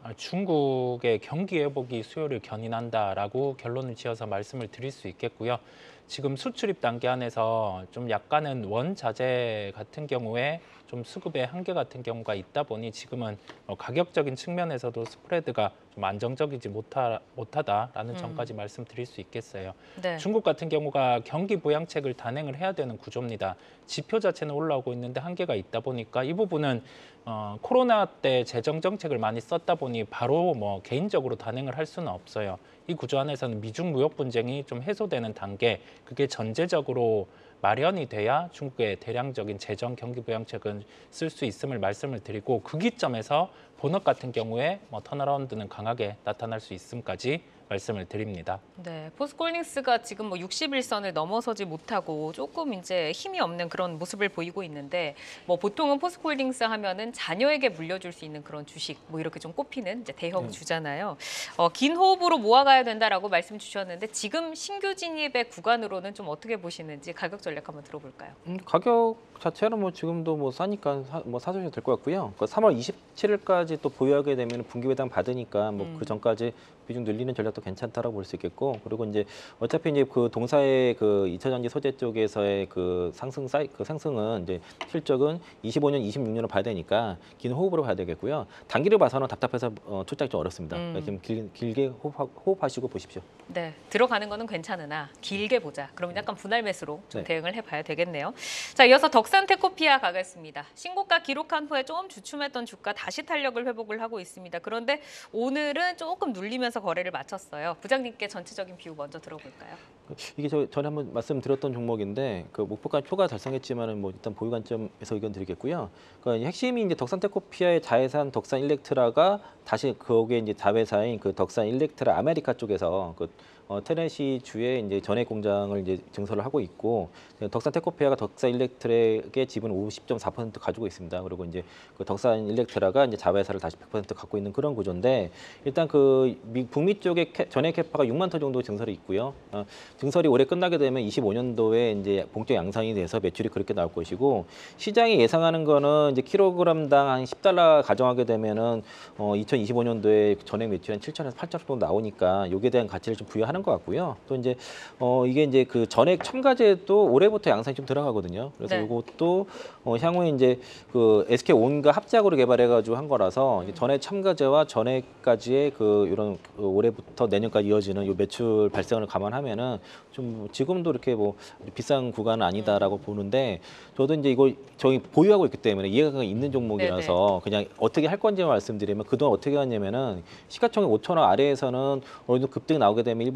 중국의 경기 회복이 수요를 견인한다라고 결론을 지어서 말씀을 드릴 수 있겠고요. 지금 수출입 단계 안에서 좀 약간은 원자재 같은 경우에 좀 수급의 한계 같은 경우가 있다 보니 지금은 가격적인 측면에서도 스프레드가 좀 안정적이지 못하, 못하다라는 음. 점까지 말씀드릴 수 있겠어요. 네. 중국 같은 경우가 경기 부양책을 단행을 해야 되는 구조입니다. 지표 자체는 올라오고 있는데 한계가 있다 보니까 이 부분은 어, 코로나 때 재정 정책을 많이 썼다 보니 바로 뭐 개인적으로 단행을 할 수는 없어요. 이 구조 안에서는 미중 무역 분쟁이 좀 해소되는 단계, 그게 전제적으로 마련이 돼야 중국의 대량적인 재정 경기 부양책은 쓸 수 있음을 말씀을 드리고 그 기점에서 본업 같은 경우에 뭐 턴어라운드는 강하게 나타날 수 있음까지 말씀을 드립니다. 네, 포스코홀딩스가 지금 뭐 육십 일선을 넘어서지 못하고 조금 이제 힘이 없는 그런 모습을 보이고 있는데 뭐 보통은 포스코홀딩스 하면은 자녀에게 물려줄 수 있는 그런 주식 뭐 이렇게 좀 꼽히는 이제 대형 주잖아요. 어, 긴 호흡으로 모아가야 된다라고 말씀 주셨는데 지금 신규 진입의 구간으로는 좀 어떻게 보시는지 가격 전략 한번 들어볼까요? 음, 가격 자체는 뭐 지금도 뭐 싸니까 사, 뭐 사주셔도 될 것 같고요. 그러니까 삼월 이십칠일까지 또 보유하게 되면 분기 배당 받으니까 뭐 그 음. 전까지 비중 늘리는 전략도 괜찮다라고 볼 수 있겠고 그리고 이제 어차피 이제 그 동사의 그 이 차 전지 소재 쪽에서의 그 상승 사이 그 상승은 이제 실적은 이십오 년, 이십육 년으로 봐야 되니까 긴 호흡으로 봐야 되겠고요. 단기를 봐서는 답답해서 어, 투자하기 좀 어렵습니다. 음. 그러니까 지금 길, 길게 호흡하, 호흡하시고 보십시오. 네, 들어가는 거는 괜찮으나 길게 보자. 그러면 약간 분할 매수로 좀 네. 대응을 해봐야 되겠네요. 자, 이어서 덕산테코피아 가겠습니다. 신고가 기록한 후에 좀 주춤했던 주가 다시 탄력을 회복을 하고 있습니다. 그런데 오늘은 조금 눌리면서 거래를 마쳤어요. 부장님께 전체적인 뷰 먼저 들어볼까요? 이게 저 전에 한번 말씀드렸던 종목인데 그 목표가 초과 달성했지만은 뭐 일단 보유 관점에서 의견 드리겠고요. 그러니까 핵심이 이제 덕산테코피아의 자회사 덕산일렉트라가 다시 거기에 이제 자회사인 그 덕산일렉트라 아메리카 쪽에서 그 어, 테네시 주에 이제 전액 공장을 이제 증설을 하고 있고 덕산테코피아가 덕산일렉트라의 지분 오십 점 사 퍼센트 가지고 있습니다. 그리고 이제 그 덕산일렉트라가 이제 자회사를 다시 백 퍼센트 갖고 있는 그런 구조인데 일단 그 미, 북미 쪽에 캐, 전액 캐파가 육만 톤 정도 증설이 있고요. 어, 증설이 올해 끝나게 되면 이십오 년도에 이제 본격 양산이 돼서 매출이 그렇게 나올 것이고 시장이 예상하는 거는 이제 킬로그램당 한 십 달러 가정하게 되면은 어, 이천이십오 년도에 전액 매출이 한 칠천에서 팔천 정도 나오니까 여기에 대한 가치를 좀 부여하는 것 같고요. 또 이제 어 이게 이제 그 전액 첨가제도 올해부터 양산이 좀 들어가거든요. 그래서 네. 이것도 어 향후에 이제 그 에스케이온과 합작으로 개발해가지고 한 거라서 이제 전액 첨가제와 전액까지의 그 이런 그 올해부터 내년까지 이어지는 이 매출 발생을 감안하면은 좀 지금도 이렇게 뭐 비싼 구간은 아니다라고 음. 보는데 저도 이제 이거 저희 보유하고 있기 때문에 이해가 있는 종목이라서 네네. 그냥 어떻게 할 건지 말씀드리면 그동안 어떻게 했냐면은 시가총액 오천 원 아래에서는 어느 정도 급등이 나오게 되면 일부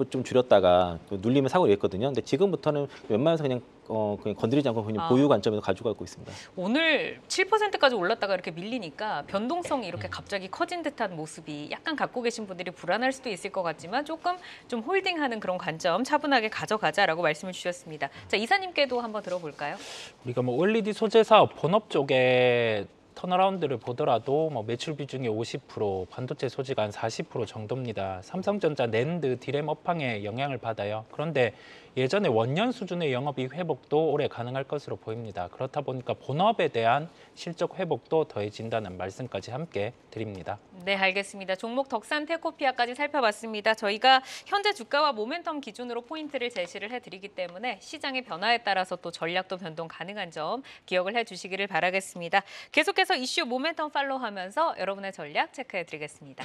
좀 줄였다가 또 눌리면 사고 이랬거든요. 근데 지금부터는 웬만해서 그냥 어 그냥 건드리지 않고 그냥 아. 보유 관점에서 가져가고 있습니다. 오늘 칠 퍼센트까지 올랐다가 이렇게 밀리니까 변동성이 이렇게 갑자기 커진 듯한 모습이 약간 갖고 계신 분들이 불안할 수도 있을 것 같지만 조금 좀 홀딩하는 그런 관점 차분하게 가져가자라고 말씀을 주셨습니다. 자, 이사님께도 한번 들어볼까요? 우리가 뭐 엘이디 소재 사업 본업 쪽에 턴어라운드를 보더라도 뭐 매출 비중이 오십 퍼센트, 반도체 소지가 한 사십 퍼센트 정도입니다. 삼성전자 낸드, 디램 업황에 영향을 받아요. 그런데 예전에 원년 수준의 영업이익 회복도 올해 가능할 것으로 보입니다. 그렇다 보니까 본업에 대한 실적 회복도 더해진다는 말씀까지 함께 드립니다. 네, 알겠습니다. 종목 덕산 테코피아까지 살펴봤습니다. 저희가 현재 주가와 모멘텀 기준으로 포인트를 제시를 해드리기 때문에 시장의 변화에 따라서 또 전략도 변동 가능한 점 기억을 해주시기를 바라겠습니다. 계속해서 이슈 모멘텀 팔로우하면서 여러분의 전략 체크해드리겠습니다.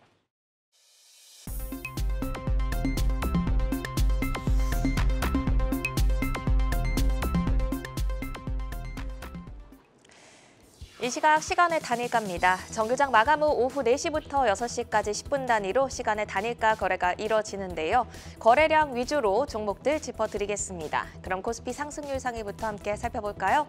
이 시각 시간의 단일가입니다. 정규장 마감 후 오후 네 시부터 여섯 시까지 십 분 단위로 시간의 단일가 거래가 이뤄지는데요. 거래량 위주로 종목들 짚어드리겠습니다. 그럼 코스피 상승률 상위부터 함께 살펴볼까요?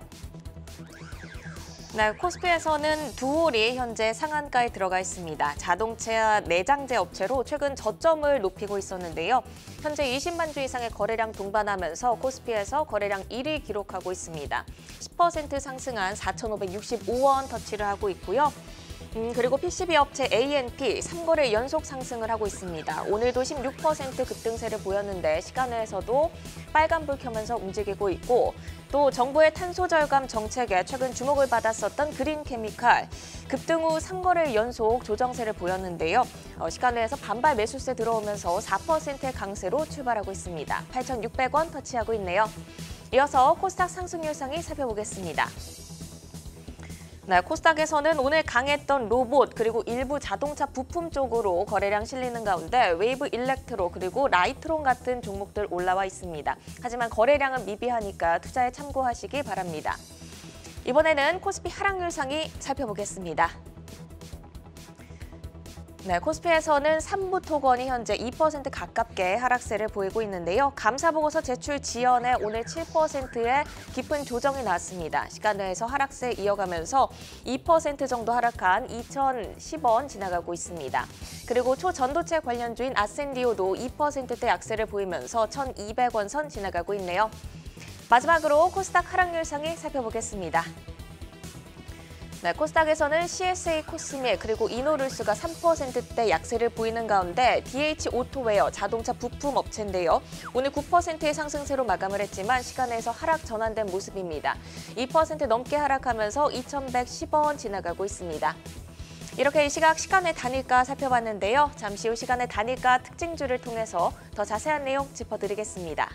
네, 코스피에서는 두올이 현재 상한가에 들어가 있습니다. 자동차 내장재 업체로 최근 저점을 높이고 있었는데요. 현재 이십만 주 이상의 거래량 동반하면서 코스피에서 거래량 일 위 기록하고 있습니다. 십 퍼센트 상승한 사천오백육십오 원 터치를 하고 있고요. 음, 그리고 피씨비 업체 에이엔피 삼 거래 연속 상승을 하고 있습니다. 오늘도 십육 퍼센트 급등세를 보였는데 시간외에서도 빨간불 켜면서 움직이고 있고 또 정부의 탄소 절감 정책에 최근 주목을 받았었던 그린케미칼 급등 후 삼 거래 연속 조정세를 보였는데요. 어, 시간외에서 반발 매수세 들어오면서 사 퍼센트의 강세로 출발하고 있습니다. 팔천육백 원 터치하고 있네요. 이어서 코스닥 상승률 상위 살펴보겠습니다. 네, 코스닥에서는 오늘 강했던 로봇 그리고 일부 자동차 부품 쪽으로 거래량 실리는 가운데 웨이브 일렉트로 그리고 라이트론 같은 종목들 올라와 있습니다. 하지만 거래량은 미비하니까 투자에 참고하시기 바랍니다. 이번에는 코스피 하락률 상위 살펴보겠습니다. 네, 코스피에서는 삼부토건이 현재 이 퍼센트 가깝게 하락세를 보이고 있는데요. 감사보고서 제출 지연에 오늘 칠 퍼센트의 깊은 조정이 나왔습니다. 시간 내에서 하락세 이어가면서 이 퍼센트 정도 하락한 이천십 원 지나가고 있습니다. 그리고 초전도체 관련주인 아센디오도 이 퍼센트대 약세를 보이면서 천이백 원 선 지나가고 있네요. 마지막으로 코스닥 하락률 상위 살펴보겠습니다. 네, 코스닥에서는 씨에스에이 코스메 그리고 이노룰스가 삼 퍼센트대 약세를 보이는 가운데 디에이치 오토웨어 자동차 부품 업체인데요. 오늘 구 퍼센트의 상승세로 마감을 했지만 시간에서 하락 전환된 모습입니다. 이 퍼센트 넘게 하락하면서 이천백십 원 지나가고 있습니다. 이렇게 이 시각 시간의 단일가 살펴봤는데요. 잠시 후 시간의 단일가 특징주를 통해서 더 자세한 내용 짚어드리겠습니다.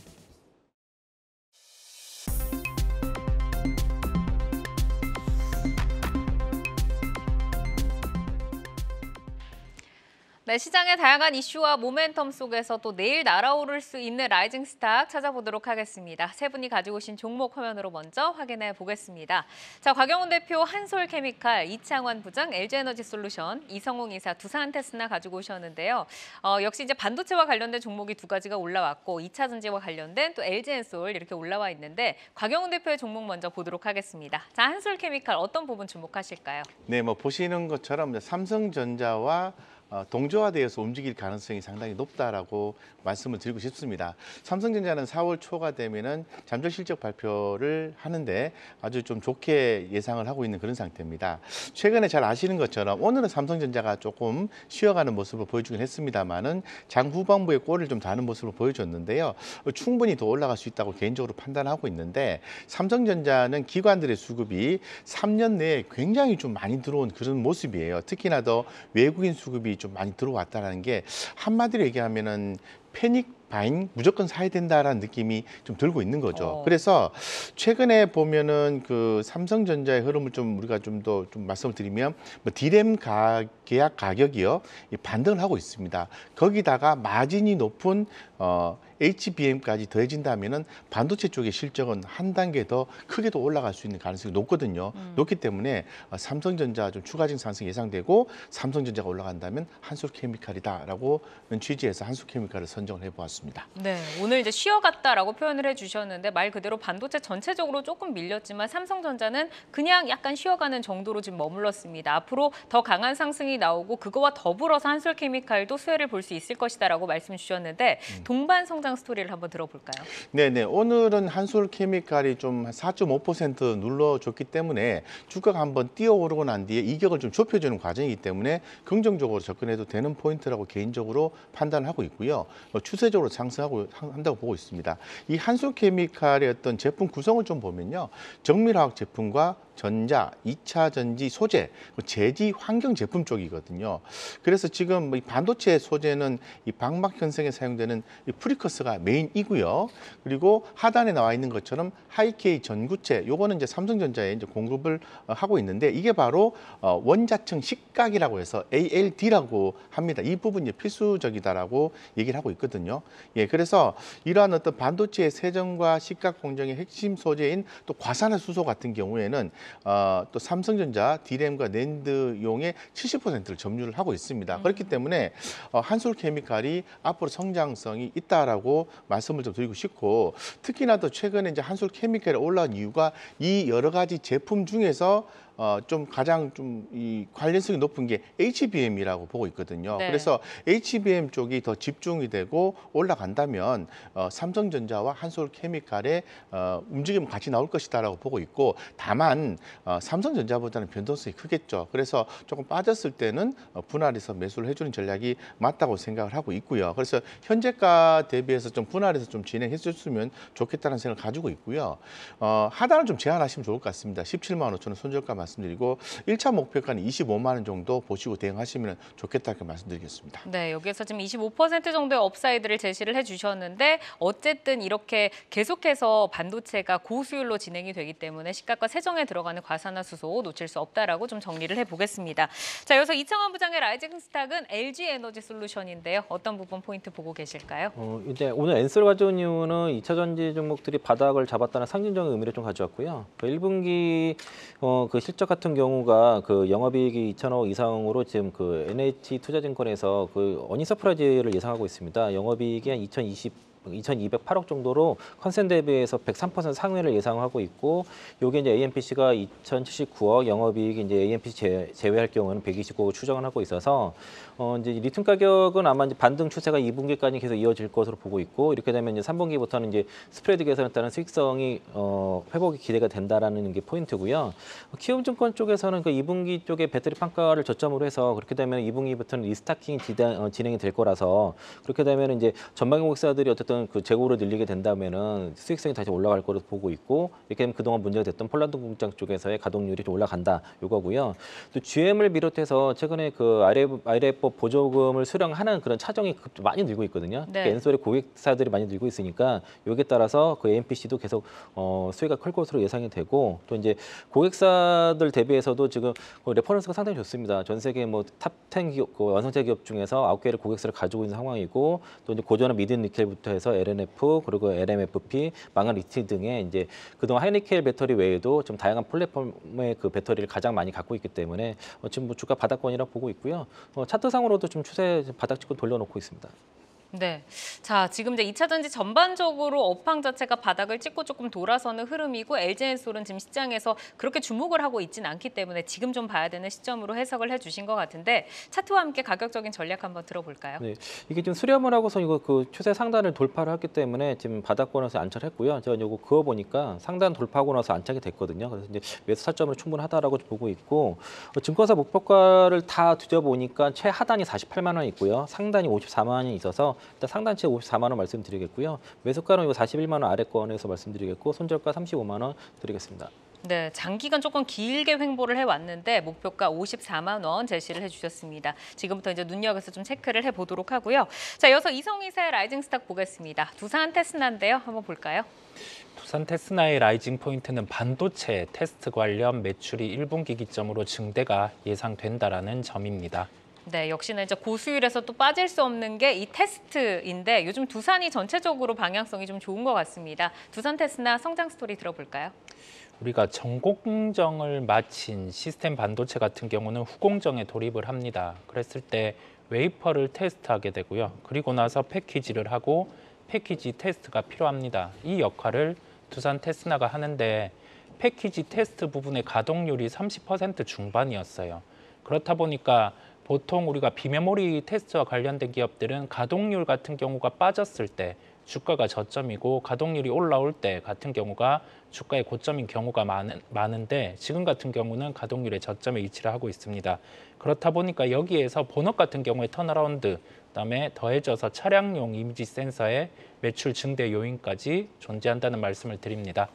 네, 시장의 다양한 이슈와 모멘텀 속에서 또 내일 날아오를 수 있는 라이징 스탁 찾아보도록 하겠습니다. 세 분이 가지고 오신 종목 화면으로 먼저 확인해 보겠습니다. 자, 곽영훈 대표 한솔케미칼, 이창환 부장 엘지에너지솔루션, 이성웅 이사 두산테스나 가지고 오셨는데요. 어, 역시 이제 반도체와 관련된 종목이 두 가지가 올라왔고 이 차 전지와 관련된 또 엘지엔솔 이렇게 올라와 있는데 곽영훈 대표의 종목 먼저 보도록 하겠습니다. 자, 한솔케미칼 어떤 부분 주목하실까요? 네, 뭐 보시는 것처럼 삼성전자와 어, 동조화되어서 움직일 가능성이 상당히 높다라고 말씀을 드리고 싶습니다. 삼성전자는 사월 초가 되면은 잠정 실적 발표를 하는데 아주 좀 좋게 예상을 하고 있는 그런 상태입니다. 최근에 잘 아시는 것처럼 오늘은 삼성전자가 조금 쉬어가는 모습을 보여주긴 했습니다만은 장 후반부에 꼴을 좀 다는 모습을 보여줬는데요. 충분히 더 올라갈 수 있다고 개인적으로 판단하고 있는데 삼성전자는 기관들의 수급이 삼 년 내에 굉장히 좀 많이 들어온 그런 모습이에요. 특히나 더 외국인 수급이 좀 많이 들어왔다는 게 한마디로 얘기하면은 패닉 바잉 무조건 사야 된다라는 느낌이 좀 들고 있는 거죠. 어. 그래서 최근에 보면은 그 삼성전자의 흐름을 좀 우리가 좀 더 좀 말씀을 드리면 뭐 디램 가, 계약 가격이요 이 반등을 하고 있습니다. 거기다가 마진이 높은 어, 에이치비엠까지 더해진다면은 반도체 쪽의 실적은 한 단계 더 크게도 올라갈 수 있는 가능성이 높거든요. 음. 높기 때문에 어, 삼성전자 좀 추가적인 상승이 예상되고 삼성전자가 올라간다면 한솔케미칼이다라고 취지에서 한솔케미칼을 선정을 해보았습니다. 네, 오늘 이제 쉬어갔다라고 표현을 해주셨는데 말 그대로 반도체 전체적으로 조금 밀렸지만 삼성전자는 그냥 약간 쉬어가는 정도로 지금 머물렀습니다. 앞으로 더 강한 상승이 나오고 그거와 더불어서 한솔케미칼도 수혜를 볼 수 있을 것이다라고 말씀 주셨는데 음. 동반 성장 스토리를 한번 들어볼까요? 네네. 오늘은 한솔케미칼이 좀 사 점 오 퍼센트 눌러줬기 때문에 주가가 한번 뛰어오르고 난 뒤에 이격을 좀 좁혀주는 과정이기 때문에 긍정적으로 접근해도 되는 포인트라고 개인적으로 판단하고 있고요. 어, 추세적으로 상승하고 한다고 보고 있습니다. 이 한솔케미칼의 어떤 제품 구성을 좀 보면요. 정밀화학 제품과 전자, 이 차 전지 소재, 제지 환경 제품 쪽이거든요. 그래서 지금 이 반도체 소재는 이 방막 현상에 사용되는 이 프리커스가 메인이고요. 그리고 하단에 나와 있는 것처럼 하이케이 전구체, 요거는 이제 삼성전자에 이제 공급을 하고 있는데 이게 바로 원자층 식각이라고 해서 에이엘디라고 합니다. 이 부분이 필수적이다라고 얘기를 하고 있거든요. 예, 그래서 이러한 어떤 반도체의 세정과 식각 공정의 핵심 소재인 또 과산화수소 같은 경우에는 어, 또 삼성전자 디램과 낸드용의 칠십 퍼센트를 점유를 하고 있습니다. 그렇기 때문에 어, 한솔케미칼이 앞으로 성장성이 있다라고 말씀을 좀 드리고 싶고 특히나 또 최근에 이제 한솔케미칼이 올라온 이유가 이 여러 가지 제품 중에서 어, 좀 가장 좀 이 관련성이 높은 게 에이치비엠이라고 보고 있거든요. 네. 그래서 에이치비엠 쪽이 더 집중이 되고 올라간다면 어, 삼성전자와 한솔케미칼의 어, 움직임은 같이 나올 것이다라고 보고 있고 다만 어, 삼성전자보다는 변동성이 크겠죠. 그래서 조금 빠졌을 때는 어, 분할해서 매수를 해주는 전략이 맞다고 생각을 하고 있고요. 그래서 현재가 대비해서 좀 분할해서 좀 진행해 줬으면 좋겠다는 생각을 가지고 있고요. 어, 하단을 좀 제한하시면 좋을 것 같습니다. 십칠만 오천 원 손절가 말씀드리고 일 차 목표가는 이십오만 원 정도 보시고 대응하시면 좋겠다 이렇게 말씀드리겠습니다. 네, 여기에서 지금 이십오 퍼센트 정도의 업사이드를 제시를 해주셨는데 어쨌든 이렇게 계속해서 반도체가 고수율로 진행이 되기 때문에 시가과 세정에 들어가는 과산화수소 놓칠 수 없다라고 좀 정리를 해보겠습니다. 자, 여기서 이창환 부장의 라이징 스탁은 엘지에너지솔루션인데요. 어떤 부분 포인트 보고 계실까요? 어, 이제 오늘 엔솔 가져온 이유는 이 차 전지 종목들이 바닥을 잡았다는 상징적인 의미를 좀 가져왔고요. 그 일 분기 어, 그 실적 같은 경우가 그 영업이익이 이천억 이상으로 지금 그 엔에이치투자증권에서 그 어닝 서프라이즈를 예상하고 있습니다. 영업이익이 한 이천이십 이천이백팔억 정도로 컨센 대비해서 백삼 퍼센트 상회를 예상하고 있고 요게 이제 에이엠피씨가 이천칠십구억, 영업이익이 이제 에이엠피씨 제, 제외할 경우는 백이십구억을 추정을 하고 있어서 어 이제 리튬 가격은 아마 이제 반등 추세가 이 분기까지 계속 이어질 것으로 보고 있고 이렇게 되면 이제 삼 분기부터는 이제 스프레드 개선에 따른 수익성이 어 회복이 기대가 된다라는 게 포인트고요. 키움증권 쪽에서는 그 이 분기 쪽에 배터리 판가를 저점으로 해서 그렇게 되면 이 분기부터는 리스타킹이 진행이 될 거라서 그렇게 되면 이제 전방 고객사들이 어쨌든 그 재고를 늘리게 된다면은 수익성이 다시 올라갈 거로 보고 있고 이렇게 되면 그동안 문제가 됐던 폴란드 공장 쪽에서의 가동률이 좀 올라간다 요거고요. 또 지엠을 비롯해서 최근에 그 아이알에프법 보조금을 수령하는 그런 차종이 많이 늘고 있거든요. 네. 그러니까 엔솔의 고객사들이 많이 늘고 있으니까 여기에 따라서 그 에이엠피씨도 계속 어, 수혜가 클 것으로 예상이 되고 또 이제 고객사들 대비해서도 지금 그 레퍼런스가 상당히 좋습니다. 전 세계 뭐 탑 텐 기업, 그 완성차 기업 중에서 아홉 개를 고객사를 가지고 있는 상황이고 또 이제 고전한 미드 니켈부터 해서 엘엔에프 그리고 엘엠에프피, 망간 리튬 등의 이제 그동안 하이니켈 배터리 외에도 좀 다양한 플랫폼의 그 배터리를 가장 많이 갖고 있기 때문에 어, 지금 뭐 주가 바닥권이라 보고 있고요. 어, 차트상으로도 좀 추세 바닥 찍고 돌려놓고 있습니다. 네. 자, 지금 이제 이 차 전지 전반적으로 업황 자체가 바닥을 찍고 조금 돌아서는 흐름이고 엘지엔솔은 지금 시장에서 그렇게 주목을 하고 있지는 않기 때문에 지금 좀 봐야 되는 시점으로 해석을 해주신 것 같은데 차트와 함께 가격적인 전략 한번 들어볼까요? 네, 이게 지금 수렴을 하고서 이거 그 추세 상단을 돌파를 했기 때문에 지금 바닥권에서 안착했고요. 제가 이거 그어 보니까 상단 돌파하고 나서 안착이 됐거든요. 그래서 이제 매수 타점으로 충분하다라고 보고 있고 어, 증권사 목표가를 다 뒤져보니까 최하단이 사십팔만 원 있고요. 상단이 오십사만 원이 있어서 일단 상단치 오십사만 원 말씀드리겠고요. 매수가는 이거 사십일만 원 아래권에서 말씀드리겠고 손절가 삼십오만 원 드리겠습니다. 네, 장기간 조금 길게 횡보를 해왔는데 목표가 오십사만 원 제시를 해주셨습니다. 지금부터 이제 눈여겨서 좀 체크를 해보도록 하고요. 자, 이어서 이성희세 라이징 스탁 보겠습니다. 두산 테스나인데요. 한번 볼까요? 두산 테스나의 라이징 포인트는 반도체 테스트 관련 매출이 일 분기 기점으로 증대가 예상된다라는 점입니다. 네, 역시나 이제 고수율에서 또 빠질 수 없는 게 이 테스트인데 요즘 두산이 전체적으로 방향성이 좀 좋은 것 같습니다. 두산 테스나 성장 스토리 들어볼까요? 우리가 전공정을 마친 시스템 반도체 같은 경우는 후공정에 돌입을 합니다. 그랬을 때 웨이퍼를 테스트하게 되고요. 그리고 나서 패키지를 하고 패키지 테스트가 필요합니다. 이 역할을 두산 테스나가 하는데 패키지 테스트 부분의 가동률이 삼십 퍼센트 중반이었어요. 그렇다 보니까 보통 우리가 비메모리 테스트와 관련된 기업들은 가동률 같은 경우가 빠졌을 때 주가가 저점이고 가동률이 올라올 때 같은 경우가 주가의 고점인 경우가 많은, 많은데 지금 같은 경우는 가동률의 저점에 위치를 하고 있습니다. 그렇다 보니까 여기에서 본업 같은 경우에 턴어라운드, 그다음에 더해져서 차량용 이미지 센서의 매출 증대 요인까지 존재한다는 말씀을 드립니다.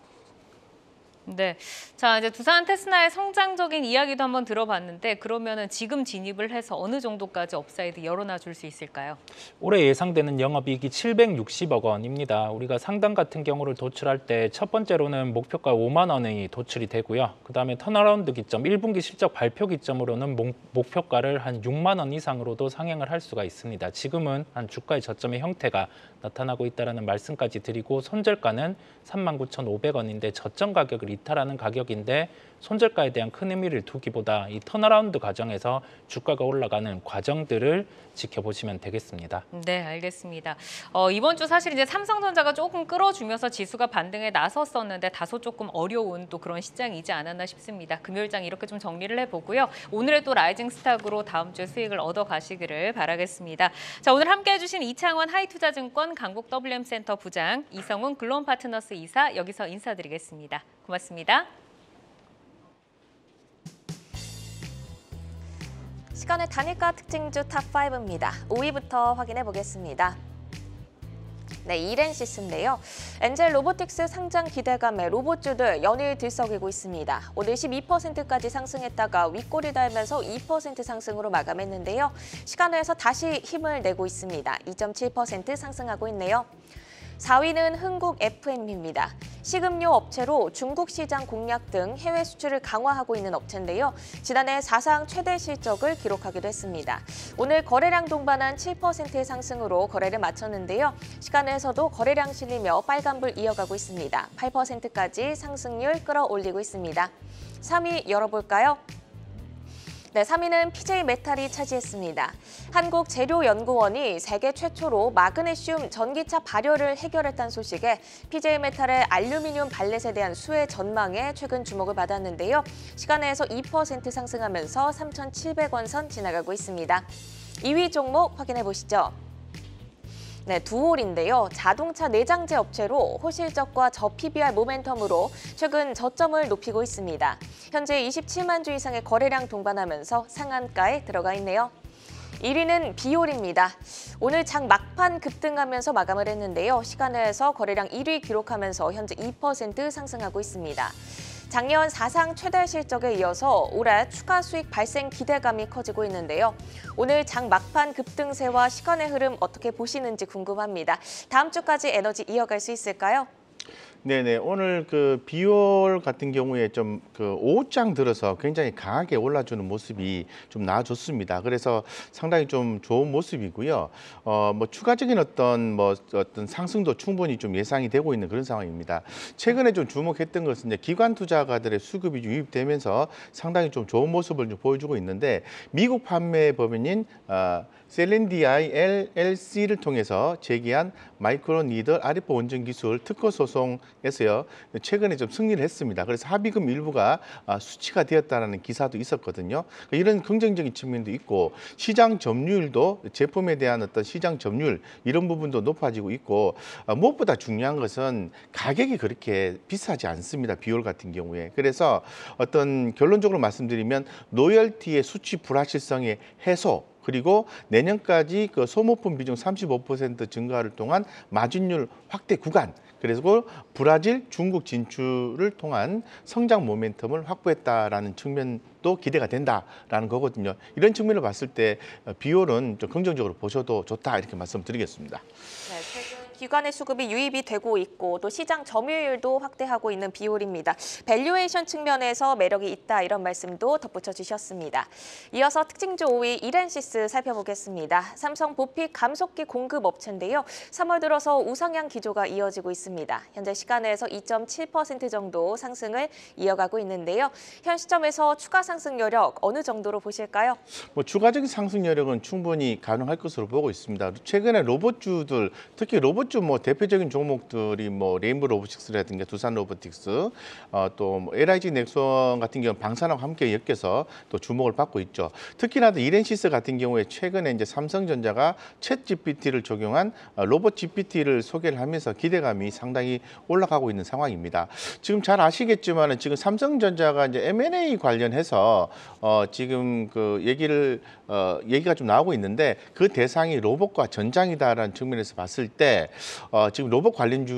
네, 자 이제 두산 테스나의 성장적인 이야기도 한번 들어봤는데 그러면은 지금 진입을 해서 어느 정도까지 업사이드 열어놔 줄 수 있을까요? 올해 예상되는 영업이익이 칠백육십억 원입니다. 우리가 상단 같은 경우를 도출할 때 첫 번째로는 목표가 오만 원이 도출이 되고요. 그다음에 턴어라운드 기점, 일 분기 실적 발표 기점으로는 목, 목표가를 한 육만 원 이상으로도 상향을 할 수가 있습니다. 지금은 한 주가의 저점의 형태가 나타나고 있다는 말씀까지 드리고 손절가는 삼만 구천오백 원인데 저점 가격을 이탈하는 가격인데 손절가에 대한 큰 의미를 두기보다 이 턴어라운드 과정에서 주가가 올라가는 과정들을 지켜보시면 되겠습니다. 네, 알겠습니다. 어, 이번 주 사실 이제 삼성전자가 조금 끌어주면서 지수가 반등에 나섰었는데 다소 조금 어려운 또 그런 시장이지 않았나 싶습니다. 금요일장 이렇게 좀 정리를 해보고요. 오늘의 또 라이징 스탁으로 다음 주에 수익을 얻어 가시기를 바라겠습니다. 자, 오늘 함께해 주신 이창원 하이투자증권 강북 더블유엠센터 부장, 이성훈 글로온 파트너스 이사 여기서 인사드리겠습니다. 고맙습니다. 시간의 단일가 특징주 탑 오입니다. 오 위부터 확인해 보겠습니다. 네, 이렌시스인데요. 엔젤 로보틱스 상장 기대감에 로봇주들 연일 들썩이고 있습니다. 오늘 십이 퍼센트까지 상승했다가 윗골이 달면서 이 퍼센트 상승으로 마감했는데요. 시간에서 다시 힘을 내고 있습니다. 이 점 칠 퍼센트 상승하고 있네요. 사 위는 흥국 에프엠입니다. 식음료 업체로 중국 시장 공략 등 해외 수출을 강화하고 있는 업체인데요. 지난해 사상 최대 실적을 기록하기도 했습니다. 오늘 거래량 동반한 칠 퍼센트의 상승으로 거래를 마쳤는데요. 시간에서도 거래량 실리며 빨간불 이어가고 있습니다. 팔 퍼센트까지 상승률 끌어올리고 있습니다. 삼 위 열어볼까요? 네, 삼 위는 피제이메탈이 차지했습니다. 한국재료연구원이 세계 최초로 마그네슘 전기차 발열을 해결했다는 소식에 피제이메탈의 알루미늄 발렛에 대한 수혜 전망에 최근 주목을 받았는데요. 시간에서 이 퍼센트 상승하면서 삼천칠백 원 선 지나가고 있습니다. 이 위 종목 확인해 보시죠. 네, 두올인데요. 자동차 내장재 업체로 호실적과 저피비알 모멘텀으로 최근 저점을 높이고 있습니다. 현재 이십칠만 주 이상의 거래량 동반하면서 상한가에 들어가 있네요. 일 위는 비올입니다. 오늘 장 막판 급등하면서 마감을 했는데요. 시간에서 거래량 일 위 기록하면서 현재 이 퍼센트 상승하고 있습니다. 작년 사상 최대 실적에 이어서 올해 추가 수익 발생 기대감이 커지고 있는데요. 오늘 장 막판 급등세와 시간의 흐름 어떻게 보시는지 궁금합니다. 다음 주까지 에너지 이어갈 수 있을까요? 네네, 오늘 그 비올 같은 경우에 좀 그 오후장 들어서 굉장히 강하게 올라주는 모습이 좀 나아졌습니다. 그래서 상당히 좀 좋은 모습이고요. 어, 뭐 추가적인 어떤 뭐 어떤 상승도 충분히 좀 예상이 되고 있는 그런 상황입니다. 최근에 좀 주목했던 것은 이제 기관 투자가들의 수급이 유입되면서 상당히 좀 좋은 모습을 좀 보여주고 있는데 미국 판매 법인인 어, 셀렌디아이 엘엘씨를 통해서 제기한 마이크로 니들 알에프 원전 기술 특허 소송에서요 최근에 좀 승리를 했습니다. 그래서 합의금 일부가 수치가 되었다는 기사도 있었거든요. 이런 긍정적인 측면도 있고 시장 점유율도 제품에 대한 어떤 시장 점유율 이런 부분도 높아지고 있고 무엇보다 중요한 것은 가격이 그렇게 비싸지 않습니다. 비올 같은 경우에. 그래서 어떤 결론적으로 말씀드리면 로열티의 수치 불확실성의 해소 그리고 내년까지 그 소모품 비중 삼십오 퍼센트 증가를 통한 마진율 확대 구간, 그래서 브라질, 중국 진출을 통한 성장 모멘텀을 확보했다라는 측면도 기대가 된다라는 거거든요. 이런 측면을 봤을 때 비율은 좀 긍정적으로 보셔도 좋다 이렇게 말씀드리겠습니다. 네, 최근 기관의 수급이 유입이 되고 있고 또 시장 점유율도 확대하고 있는 비율입니다. 밸류에이션 측면에서 매력이 있다 이런 말씀도 덧붙여 주셨습니다. 이어서 특징주 오 위 이렌시스 살펴보겠습니다. 삼성 보픽 감속기 공급 업체인데요. 삼월 들어서 우상향 기조가 이어지고 있습니다. 현재 시간에서 이 점 칠 퍼센트 정도 상승을 이어가고 있는데요. 현 시점에서 추가 상승 여력 어느 정도로 보실까요? 뭐 추가적인 상승 여력은 충분히 가능할 것으로 보고 있습니다. 최근에 로봇주들, 특히 로봇주 뭐 대표적인 종목들이 뭐 레인보 로보틱스라든가 두산 로보틱스, 어, 또 뭐 엘아이지 넥슨 같은 경우는 방산하고 함께 엮여서 또 주목을 받고 있죠. 특히나 이렌시스 같은 경우에 최근에 이제 삼성전자가 챗 지피티를 적용한 로봇 지피티를 소개를 하면서 기대감이 상당히 올라가고 있는 상황입니다. 지금 잘 아시겠지만은 지금 삼성전자가 이제 엠 앤 에이 관련해서 어, 지금 그 얘기를 어, 얘기가 좀 나오고 있는데 그 대상이 로봇과 전장이다라는 측면에서 봤을 때 어, 지금 로봇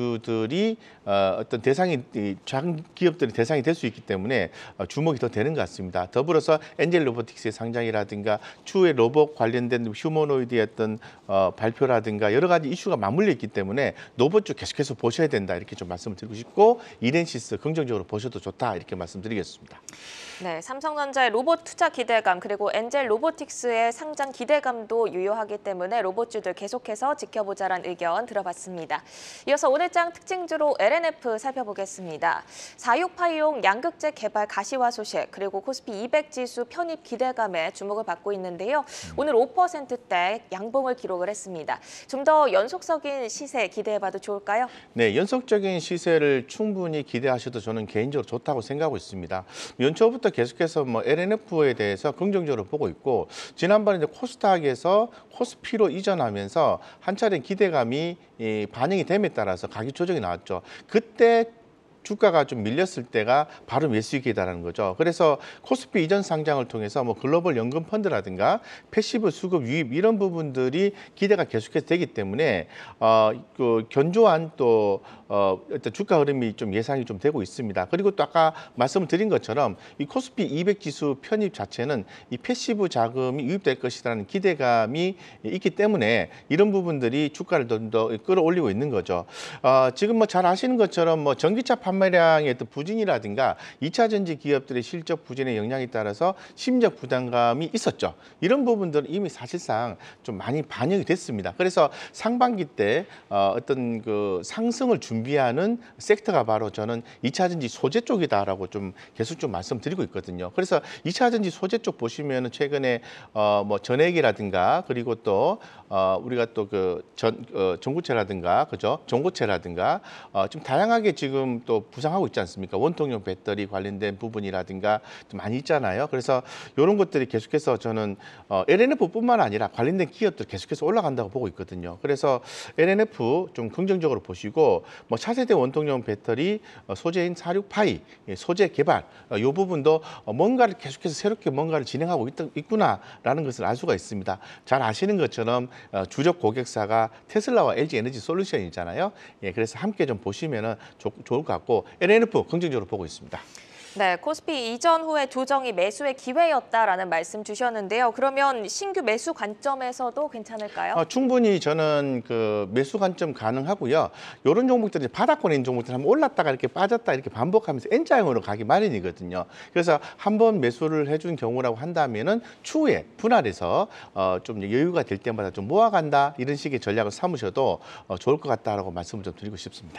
관련주들이 어, 어떤 대상이 작은 기업들이 대상이 될 수 있기 때문에 어, 주목이 더 되는 것 같습니다. 더불어서 엔젤 로보틱스의 상장이라든가 추후에 로봇 관련된 휴머노이드의 어떤 어, 발표라든가 여러 가지 이슈가 맞물려 있기 때문에 로봇주 계속해서 보셔야 된다 이렇게 좀 말씀을 드리고 싶고 이렌시스 긍정적으로 보셔도 좋다 이렇게 말씀드리겠습니다. 네, 삼성전자의 로봇 투자 기대감 그리고 엔젤 로보틱스의 상장 기대감도 유효하기 때문에 로봇주들 계속해서 지켜보자라는 의견 들어봤습니다. 이어서 오늘 장 특징주로 엘 엔 에프 살펴보겠습니다. 사육팔이용 양극재 개발 가시화 소식 그리고 코스피 이백 지수 편입 기대감에 주목을 받고 있는데요. 오늘 오 퍼센트대 양봉을 기록을 했습니다. 좀 더 연속적인 시세 기대해봐도 좋을까요? 네, 연속적인 시세를 충분히 기대하셔도 저는 개인적으로 좋다고 생각하고 있습니다. 연초부터 계속해서 뭐 엘 엔 에프에 대해서 긍정적으로 보고 있고 지난번에 이제 코스닥에서 코스피로 이전하면서 한 차례 기대감이 이 반영이 됨에 따라서 가격 조정이 나왔죠. 그때 주가가 좀 밀렸을 때가 바로 매수기회다라는 거죠. 그래서 코스피 이전 상장을 통해서 뭐 글로벌 연금 펀드라든가 패시브 수급 유입 이런 부분들이 기대가 계속해서 되기 때문에 어, 그 견조한 또 어, 어떤 주가 흐름이 좀 예상이 좀 되고 있습니다. 그리고 또 아까 말씀을 드린 것처럼 이 코스피 이백 지수 편입 자체는 이 패시브 자금이 유입될 것이라는 기대감이 있기 때문에 이런 부분들이 주가를 더, 더 끌어올리고 있는 거죠. 어, 지금 뭐 잘 아시는 것처럼 뭐 전기차 판매량의 어떤 부진이라든가 이차 전지 기업들의 실적 부진의 영향에 따라서 심적 부담감이 있었죠. 이런 부분들은 이미 사실상 좀 많이 반영이 됐습니다. 그래서 상반기 때 어, 어떤 그 상승을 준비하는 섹터가 바로 저는 이차 전지 소재 쪽이다라고 좀 계속 좀 말씀드리고 있거든요. 그래서 이차 전지 소재 쪽 보시면은 최근에 어, 뭐 전해기라든가 그리고 또 어, 우리가 또 그 전 어, 전구체라든가 그죠? 전고체라든가 어, 좀 다양하게 지금 또 부상하고 있지 않습니까? 원통형 배터리 관련된 부분이라든가 좀 많이 있잖아요. 그래서 이런 것들이 계속해서 저는 어, 엘 엔 에프뿐만 아니라 관련된 기업들 계속해서 올라간다고 보고 있거든요. 그래서 엘 엔 에프 좀 긍정적으로 보시고 뭐 차세대 원통형 배터리 어, 소재인 사십육파이 소재 개발 어, 이 부분도 어, 뭔가를 계속해서 새롭게 뭔가를 진행하고 있, 있구나라는 것을 알 수가 있습니다. 잘 아시는 것처럼 어, 주력 고객사가 테슬라와 엘지 에너지 솔루션이잖아요. 예, 그래서 함께 좀 보시면은 좋, 좋을 것 같고 엘 엔 에프 긍정적으로 보고 있습니다. 네, 코스피 이전 후에 조정이 매수의 기회였다라는 말씀 주셨는데요. 그러면 신규 매수 관점에서도 괜찮을까요? 어, 충분히 저는 그 매수 관점 가능하고요. 이런 종목들이 바닥권에 있는 종목들 한번 올랐다가 이렇게 빠졌다 이렇게 반복하면서 N자형으로 가기 마련이거든요. 그래서 한번 매수를 해준 경우라고 한다면은 추후에 분할해서 어, 좀 여유가 될 때마다 좀 모아간다 이런 식의 전략을 삼으셔도 어, 좋을 것 같다라고 말씀을 좀 드리고 싶습니다.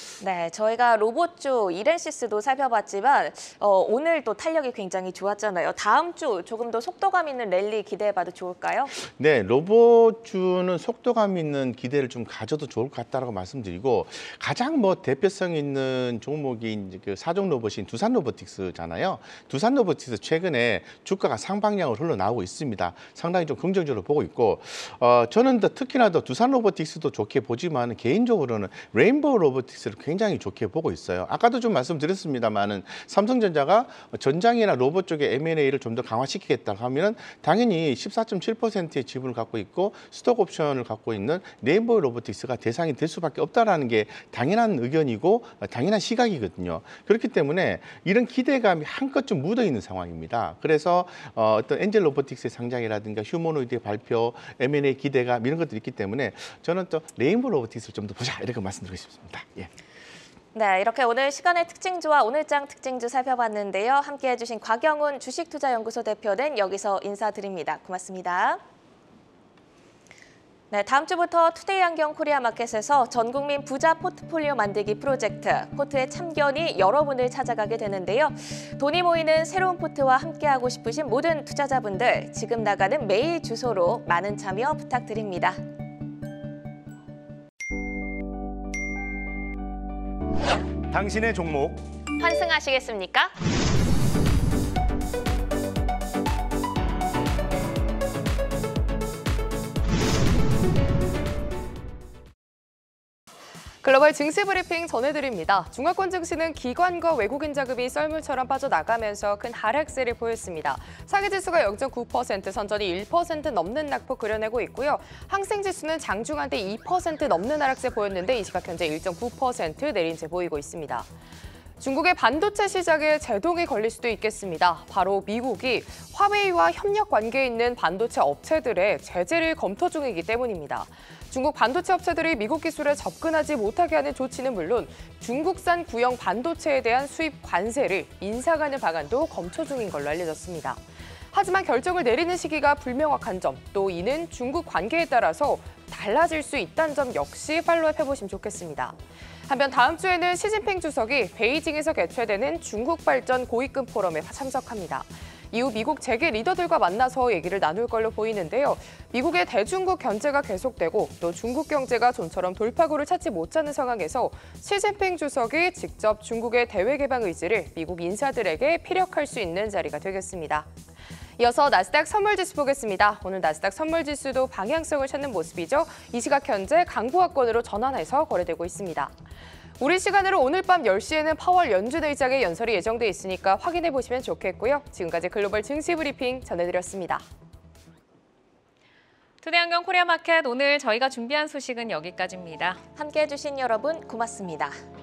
네, 저희가 로봇주 이렌시스도 살펴봤지만 어, 오늘 또 탄력이 굉장히 좋았잖아요. 다음 주 조금 더 속도감 있는 랠리 기대해봐도 좋을까요? 네, 로봇주는 속도감 있는 기대를 좀 가져도 좋을 것 같다라고 말씀드리고 가장 뭐 대표성 있는 종목이 이제 그 사종 로봇인 두산 로보틱스잖아요. 두산 로보틱스 최근에 주가가 상방향으로 흘러나오고 있습니다. 상당히 좀 긍정적으로 보고 있고 어, 저는 더 특히나 더 두산 로보틱스도 좋게 보지만 개인적으로는 레인보우 로보틱스를 굉장히 좋게 보고 있어요. 아까도 좀 말씀드렸습니다만은 삼성전자가 전장이나 로봇 쪽에 엠 앤 에이를 좀 더 강화시키겠다 하면은 당연히 십사 점 칠 퍼센트의 지분을 갖고 있고 스톡 옵션을 갖고 있는 레인보우 로보틱스가 대상이 될 수밖에 없다라는 게 당연한 의견이고 당연한 시각이거든요. 그렇기 때문에 이런 기대감이 한껏 좀 묻어 있는 상황입니다. 그래서 어, 어떤 엔젤 로보틱스의 상장이라든가 휴머노이드의 발표, 엠 앤 에이 기대감 이런 것들이 있기 때문에 저는 또 레인보우 로보틱스를 좀 더 보자 이렇게 말씀드리고 싶습니다. 예. 네, 이렇게 오늘 시간의 특징주와 오늘장 특징주 살펴봤는데요. 함께해 주신 곽영훈 주식투자연구소 대표는 여기서 인사드립니다. 고맙습니다. 네, 다음 주부터 투데이 안경 코리아 마켓에서 전국민 부자 포트폴리오 만들기 프로젝트 포트의 참견이 여러분을 찾아가게 되는데요. 돈이 모이는 새로운 포트와 함께하고 싶으신 모든 투자자분들 지금 나가는 메일 주소로 많은 참여 부탁드립니다. 당신의 종목 환승하시겠습니까? 글로벌 증시 브리핑 전해드립니다. 중화권 증시는 기관과 외국인 자금이 썰물처럼 빠져나가면서 큰 하락세를 보였습니다. 상해지수가 영 점 구 퍼센트, 선전이 일 퍼센트 넘는 낙폭 그려내고 있고요. 항생지수는 장중한 때 이 퍼센트 넘는 하락세 보였는데 이 시각 현재 일 점 구 퍼센트 내린 채 보이고 있습니다. 중국의 반도체 시장에 제동이 걸릴 수도 있겠습니다. 바로 미국이 화웨이와 협력 관계에 있는 반도체 업체들의 제재를 검토 중이기 때문입니다. 중국 반도체 업체들이 미국 기술에 접근하지 못하게 하는 조치는 물론 중국산 구형 반도체에 대한 수입 관세를 인상하는 방안도 검토 중인 걸로 알려졌습니다. 하지만 결정을 내리는 시기가 불명확한 점, 또 이는 중국 관계에 따라서 달라질 수 있다는 점 역시 팔로우해보시면 좋겠습니다. 한편 다음 주에는 시진핑 주석이 베이징에서 개최되는 중국 발전 고위급 포럼에 참석합니다. 이후 미국 재계 리더들과 만나서 얘기를 나눌 걸로 보이는데요. 미국의 대중국 견제가 계속되고 또 중국 경제가 좀처럼 돌파구를 찾지 못하는 상황에서 시진핑 주석이 직접 중국의 대외 개방 의지를 미국 인사들에게 피력할 수 있는 자리가 되겠습니다. 이어서 나스닥 선물지수 보겠습니다. 오늘 나스닥 선물지수도 방향성을 찾는 모습이죠. 이 시각 현재 강보합권으로 전환해서 거래되고 있습니다. 우리 시간으로 오늘 밤 열 시에는 파월 연준 의장의 연설이 예정돼 있으니까 확인해 보시면 좋겠고요. 지금까지 글로벌 증시 브리핑 전해드렸습니다. 투데이 안경 코리아 마켓 오늘 저희가 준비한 소식은 여기까지입니다. 함께해 주신 여러분 고맙습니다.